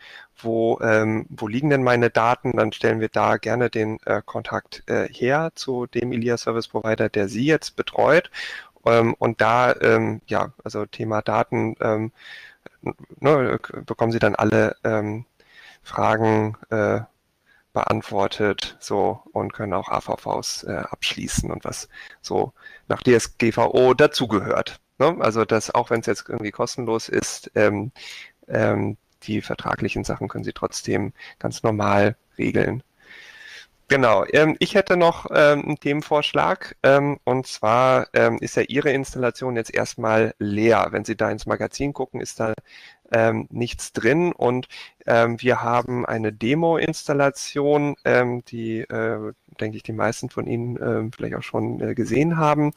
wo liegen denn meine Daten? Dann stellen wir da gerne den Kontakt her zu dem Elias Service Provider, der Sie jetzt betreut. Und da, ja, also Thema Daten, bekommen Sie dann alle Fragen beantwortet so und können auch AVVs abschließen und was so nach DSGVO dazugehört. Ne? Also das, auch wenn es jetzt irgendwie kostenlos ist, die vertraglichen Sachen können Sie trotzdem ganz normal regeln. Genau, ich hätte noch einen Themenvorschlag und zwar ist ja Ihre Installation jetzt erstmal leer. Wenn Sie da ins Magazin gucken, ist da nichts drin und wir haben eine Demo-Installation, die, denke ich, die meisten von Ihnen vielleicht auch schon gesehen haben.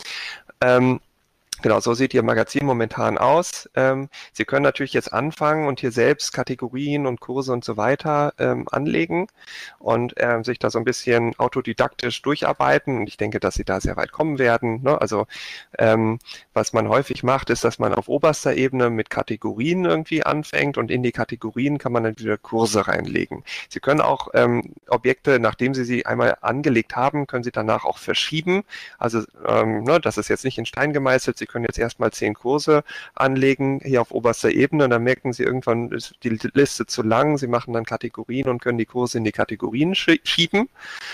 Genau, so sieht Ihr Magazin momentan aus. Sie können natürlich jetzt anfangen und hier selbst Kategorien und Kurse und so weiter anlegen und sich da so ein bisschen autodidaktisch durcharbeiten. Und ich denke, dass Sie da sehr weit kommen werden. Ne? Also was man häufig macht, ist, dass man auf oberster Ebene mit Kategorien irgendwie anfängt und in die Kategorien kann man dann wieder Kurse reinlegen. Sie können auch Objekte, nachdem Sie sie einmal angelegt haben, können Sie danach auch verschieben. Also das ist jetzt nicht in Stein gemeißelt. Sie können jetzt erstmal 10 Kurse anlegen, hier auf oberster Ebene, und dann merken Sie irgendwann, ist die Liste zu lang. Sie machen dann Kategorien und können die Kurse in die Kategorien schieben.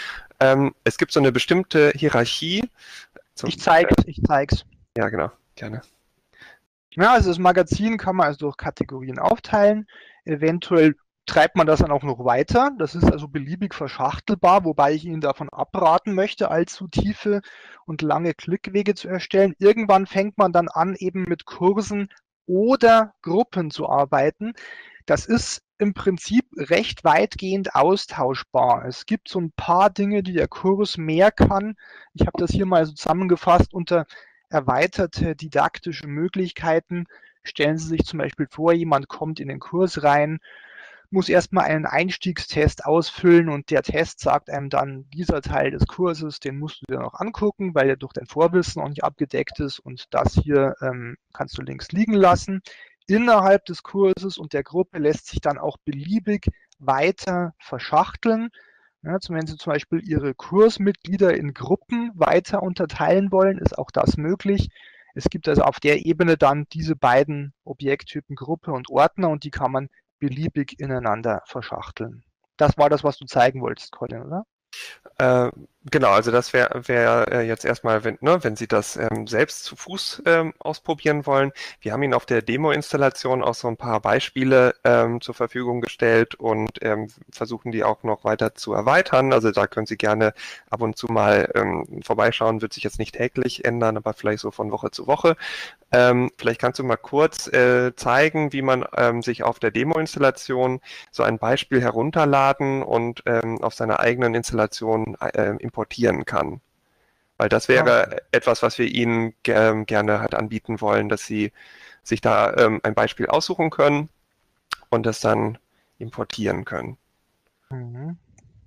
Es gibt so eine bestimmte Hierarchie. Ich zeig's. Ja, genau, gerne. Ja, also das Magazin kann man also durch Kategorien aufteilen. Eventuell treibt man das dann auch noch weiter. Das ist also beliebig verschachtelbar, wobei ich Ihnen davon abraten möchte, allzu tiefe und lange Klickwege zu erstellen. Irgendwann fängt man dann an, eben mit Kursen oder Gruppen zu arbeiten. Das ist im Prinzip recht weitgehend austauschbar. Es gibt so ein paar Dinge, die der Kurs mehr kann. Ich habe das hier mal so zusammengefasst unter erweiterte didaktische Möglichkeiten. Stellen Sie sich zum Beispiel vor, jemand kommt in den Kurs rein, muss erstmal einen Einstiegstest ausfüllen und der Test sagt einem dann, dieser Teil des Kurses, den musst du dir noch angucken, weil er durch dein Vorwissen noch nicht abgedeckt ist und das hier kannst du links liegen lassen. Innerhalb des Kurses und der Gruppe lässt sich dann auch beliebig weiter verschachteln. Ja, wenn Sie zum Beispiel Ihre Kursmitglieder in Gruppen weiter unterteilen wollen, ist auch das möglich. Es gibt also auf der Ebene dann diese beiden Objekttypen Gruppe und Ordner und die kann man beliebig ineinander verschachteln. Das war das, was du zeigen wolltest, Colin, oder? Genau, also das wäre jetzt erstmal, wenn Sie das selbst zu Fuß ausprobieren wollen. Wir haben Ihnen auf der Demo-Installation auch so ein paar Beispiele zur Verfügung gestellt und versuchen die auch noch weiter zu erweitern. Also da können Sie gerne ab und zu mal vorbeischauen, wird sich jetzt nicht täglich ändern, aber vielleicht so von Woche zu Woche. Vielleicht kannst du mal kurz zeigen, wie man sich auf der Demo-Installation so ein Beispiel herunterladen und auf seiner eigenen Installation importieren kann. Weil das wäre etwas, was wir Ihnen gerne halt anbieten wollen, dass Sie sich da ein Beispiel aussuchen können und das dann importieren können. Mhm.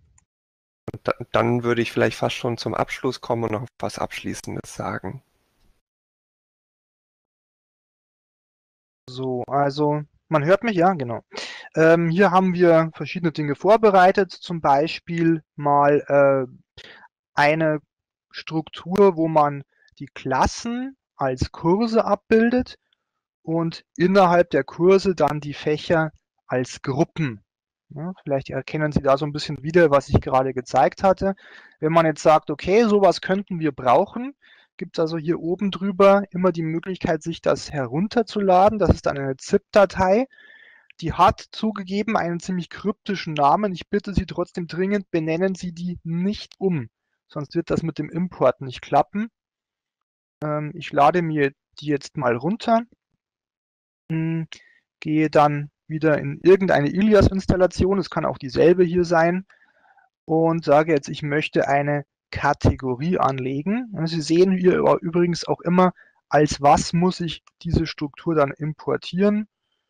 Und dann würde ich vielleicht fast schon zum Abschluss kommen und noch was Abschließendes sagen. So, also man hört mich, ja, genau. Hier haben wir verschiedene Dinge vorbereitet, zum Beispiel mal eine Struktur, wo man die Klassen als Kurse abbildet und innerhalb der Kurse dann die Fächer als Gruppen. Ja, vielleicht erkennen Sie da so ein bisschen wieder, was ich gerade gezeigt hatte. Wenn man jetzt sagt, okay, sowas könnten wir brauchen, gibt es also hier oben drüber immer die Möglichkeit, sich das herunterzuladen. Das ist dann eine ZIP-Datei. Die hat zugegeben einen ziemlich kryptischen Namen. Ich bitte Sie trotzdem dringend, benennen Sie die nicht um, sonst wird das mit dem Import nicht klappen. Ich lade mir die jetzt mal runter, gehe dann wieder in irgendeine Ilias-Installation, es kann auch dieselbe hier sein, und sage jetzt, ich möchte eine Kategorie anlegen. Sie sehen hier übrigens auch immer, als was muss ich diese Struktur dann importieren.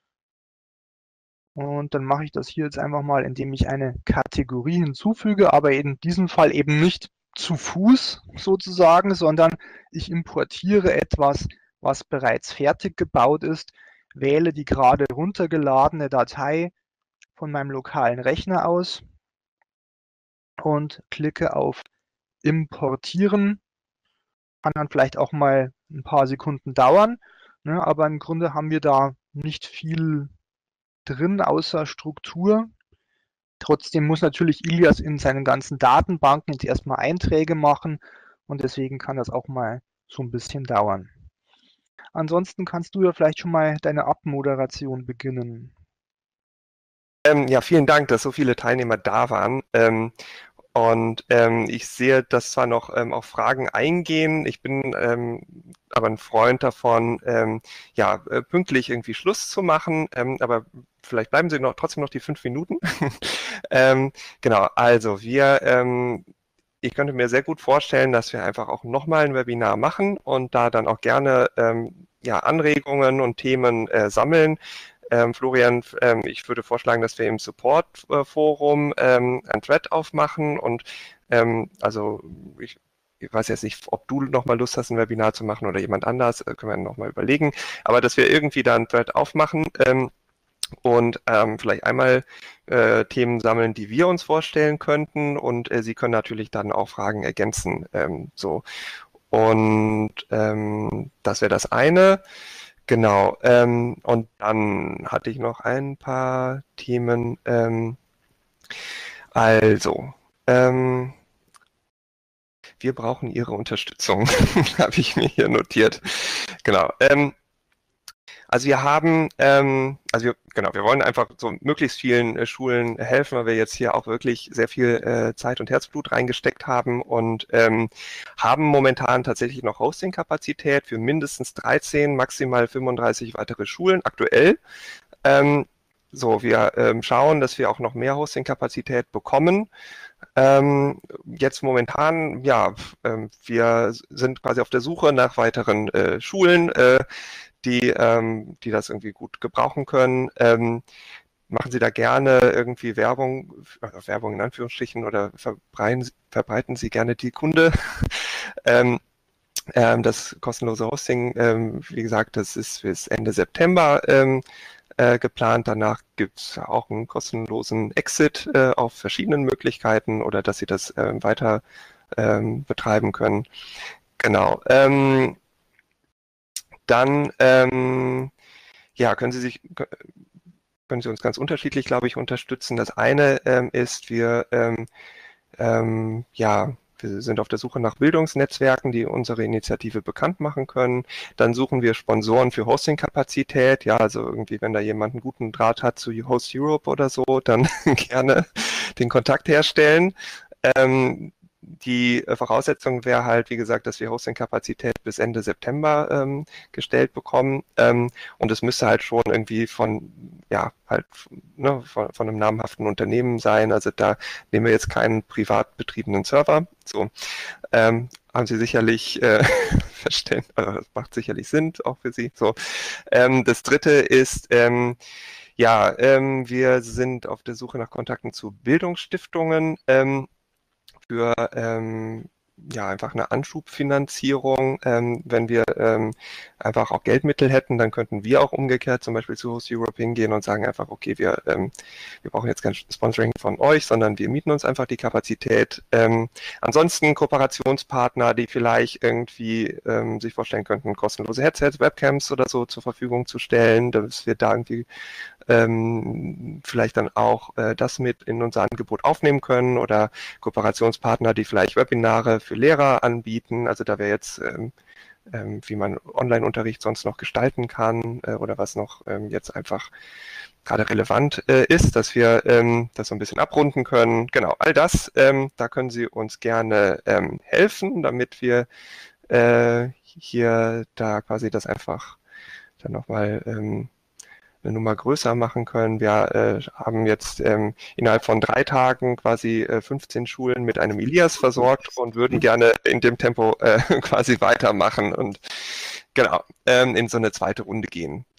Und dann mache ich das hier jetzt einfach mal, indem ich eine Kategorie hinzufüge, aber in diesem Fall eben nicht zu Fuß sozusagen, sondern ich importiere etwas, was bereits fertig gebaut ist, wähle die gerade runtergeladene Datei von meinem lokalen Rechner aus und klicke auf Importieren. Kann dann vielleicht auch mal ein paar Sekunden dauern, ne, aber im Grunde haben wir da nicht viel drin außer Struktur. Trotzdem muss natürlich Ilias in seinen ganzen Datenbanken jetzt erstmal Einträge machen und deswegen kann das auch mal so ein bisschen dauern. Ansonsten kannst du ja vielleicht schon mal deine Abmoderation beginnen. Ja, vielen Dank, dass so viele Teilnehmer da waren. Und ich sehe, dass zwar noch auf Fragen eingehen. Ich bin aber ein Freund davon, ja, pünktlich irgendwie Schluss zu machen. Aber vielleicht bleiben Sie noch trotzdem noch die 5 Minuten. Genau, also ich könnte mir sehr gut vorstellen, dass wir einfach auch nochmal ein Webinar machen und da dann auch gerne ja, Anregungen und Themen sammeln. Florian, ich würde vorschlagen, dass wir im Support-Forum ein Thread aufmachen und also ich weiß jetzt nicht, ob du nochmal Lust hast, ein Webinar zu machen oder jemand anders, können wir nochmal überlegen, aber dass wir irgendwie da ein Thread aufmachen und vielleicht einmal Themen sammeln, die wir uns vorstellen könnten und Sie können natürlich dann auch Fragen ergänzen. So. Und das wäre das eine. Genau. Und dann hatte ich noch ein paar Themen. Also, ähm, wir brauchen Ihre Unterstützung, habe ich mir hier notiert. Genau. Also wir haben, genau, wir wollen einfach so möglichst vielen Schulen helfen, weil wir jetzt hier auch wirklich sehr viel Zeit und Herzblut reingesteckt haben und haben momentan tatsächlich noch Hosting-Kapazität für mindestens 13, maximal 35 weitere Schulen aktuell. So, wir schauen, dass wir auch noch mehr Hosting-Kapazität bekommen. Jetzt momentan, ja, wir sind quasi auf der Suche nach weiteren Schulen, die das irgendwie gut gebrauchen können. Machen Sie da gerne irgendwie Werbung, Werbung in Anführungsstrichen, oder verbreiten Sie gerne die Kunde. Das kostenlose Hosting, wie gesagt, das ist bis Ende September geplant. Danach gibt es auch einen kostenlosen Exit auf verschiedenen Möglichkeiten oder dass Sie das weiter betreiben können. Genau. Dann ja, können Sie uns ganz unterschiedlich, glaube ich, unterstützen. Das eine ist, ja, wir sind auf der Suche nach Bildungsnetzwerken, die unsere Initiative bekannt machen können. Dann suchen wir Sponsoren für Hosting-Kapazität. Ja, also irgendwie, wenn da jemand einen guten Draht hat zu Host Europe oder so, dann gerne den Kontakt herstellen. Die Voraussetzung wäre halt, wie gesagt, dass wir Hosting-Kapazität bis Ende September gestellt bekommen. Und es müsste halt schon irgendwie ja, halt, ne, von einem namhaften Unternehmen sein. Also da nehmen wir jetzt keinen privat betriebenen Server. So, haben Sie sicherlich verstehen, also das macht sicherlich Sinn, auch für Sie. So, das dritte ist, ja, wir sind auf der Suche nach Kontakten zu Bildungsstiftungen. Für ja, einfach eine Anschubfinanzierung. Wenn wir einfach auch Geldmittel hätten, dann könnten wir auch umgekehrt zum Beispiel zu Host Europe hingehen und sagen einfach, okay, wir brauchen jetzt kein Sponsoring von euch, sondern wir mieten uns einfach die Kapazität. Ansonsten Kooperationspartner, die vielleicht irgendwie sich vorstellen könnten, kostenlose Headsets, Webcams oder so zur Verfügung zu stellen, dass wir da irgendwie vielleicht dann auch das mit in unser Angebot aufnehmen können oder Kooperationspartner, die vielleicht Webinare für Lehrer anbieten. Also da wäre jetzt, wie man Online-Unterricht sonst noch gestalten kann oder was noch jetzt einfach gerade relevant ist, dass wir das so ein bisschen abrunden können. Genau, all das, da können Sie uns gerne helfen, damit wir hier da quasi das einfach dann nochmal eine Nummer größer machen können. Wir haben jetzt innerhalb von 3 Tagen quasi 15 Schulen mit einem Ilias versorgt und würden gerne in dem Tempo quasi weitermachen und genau in so eine zweite Runde gehen.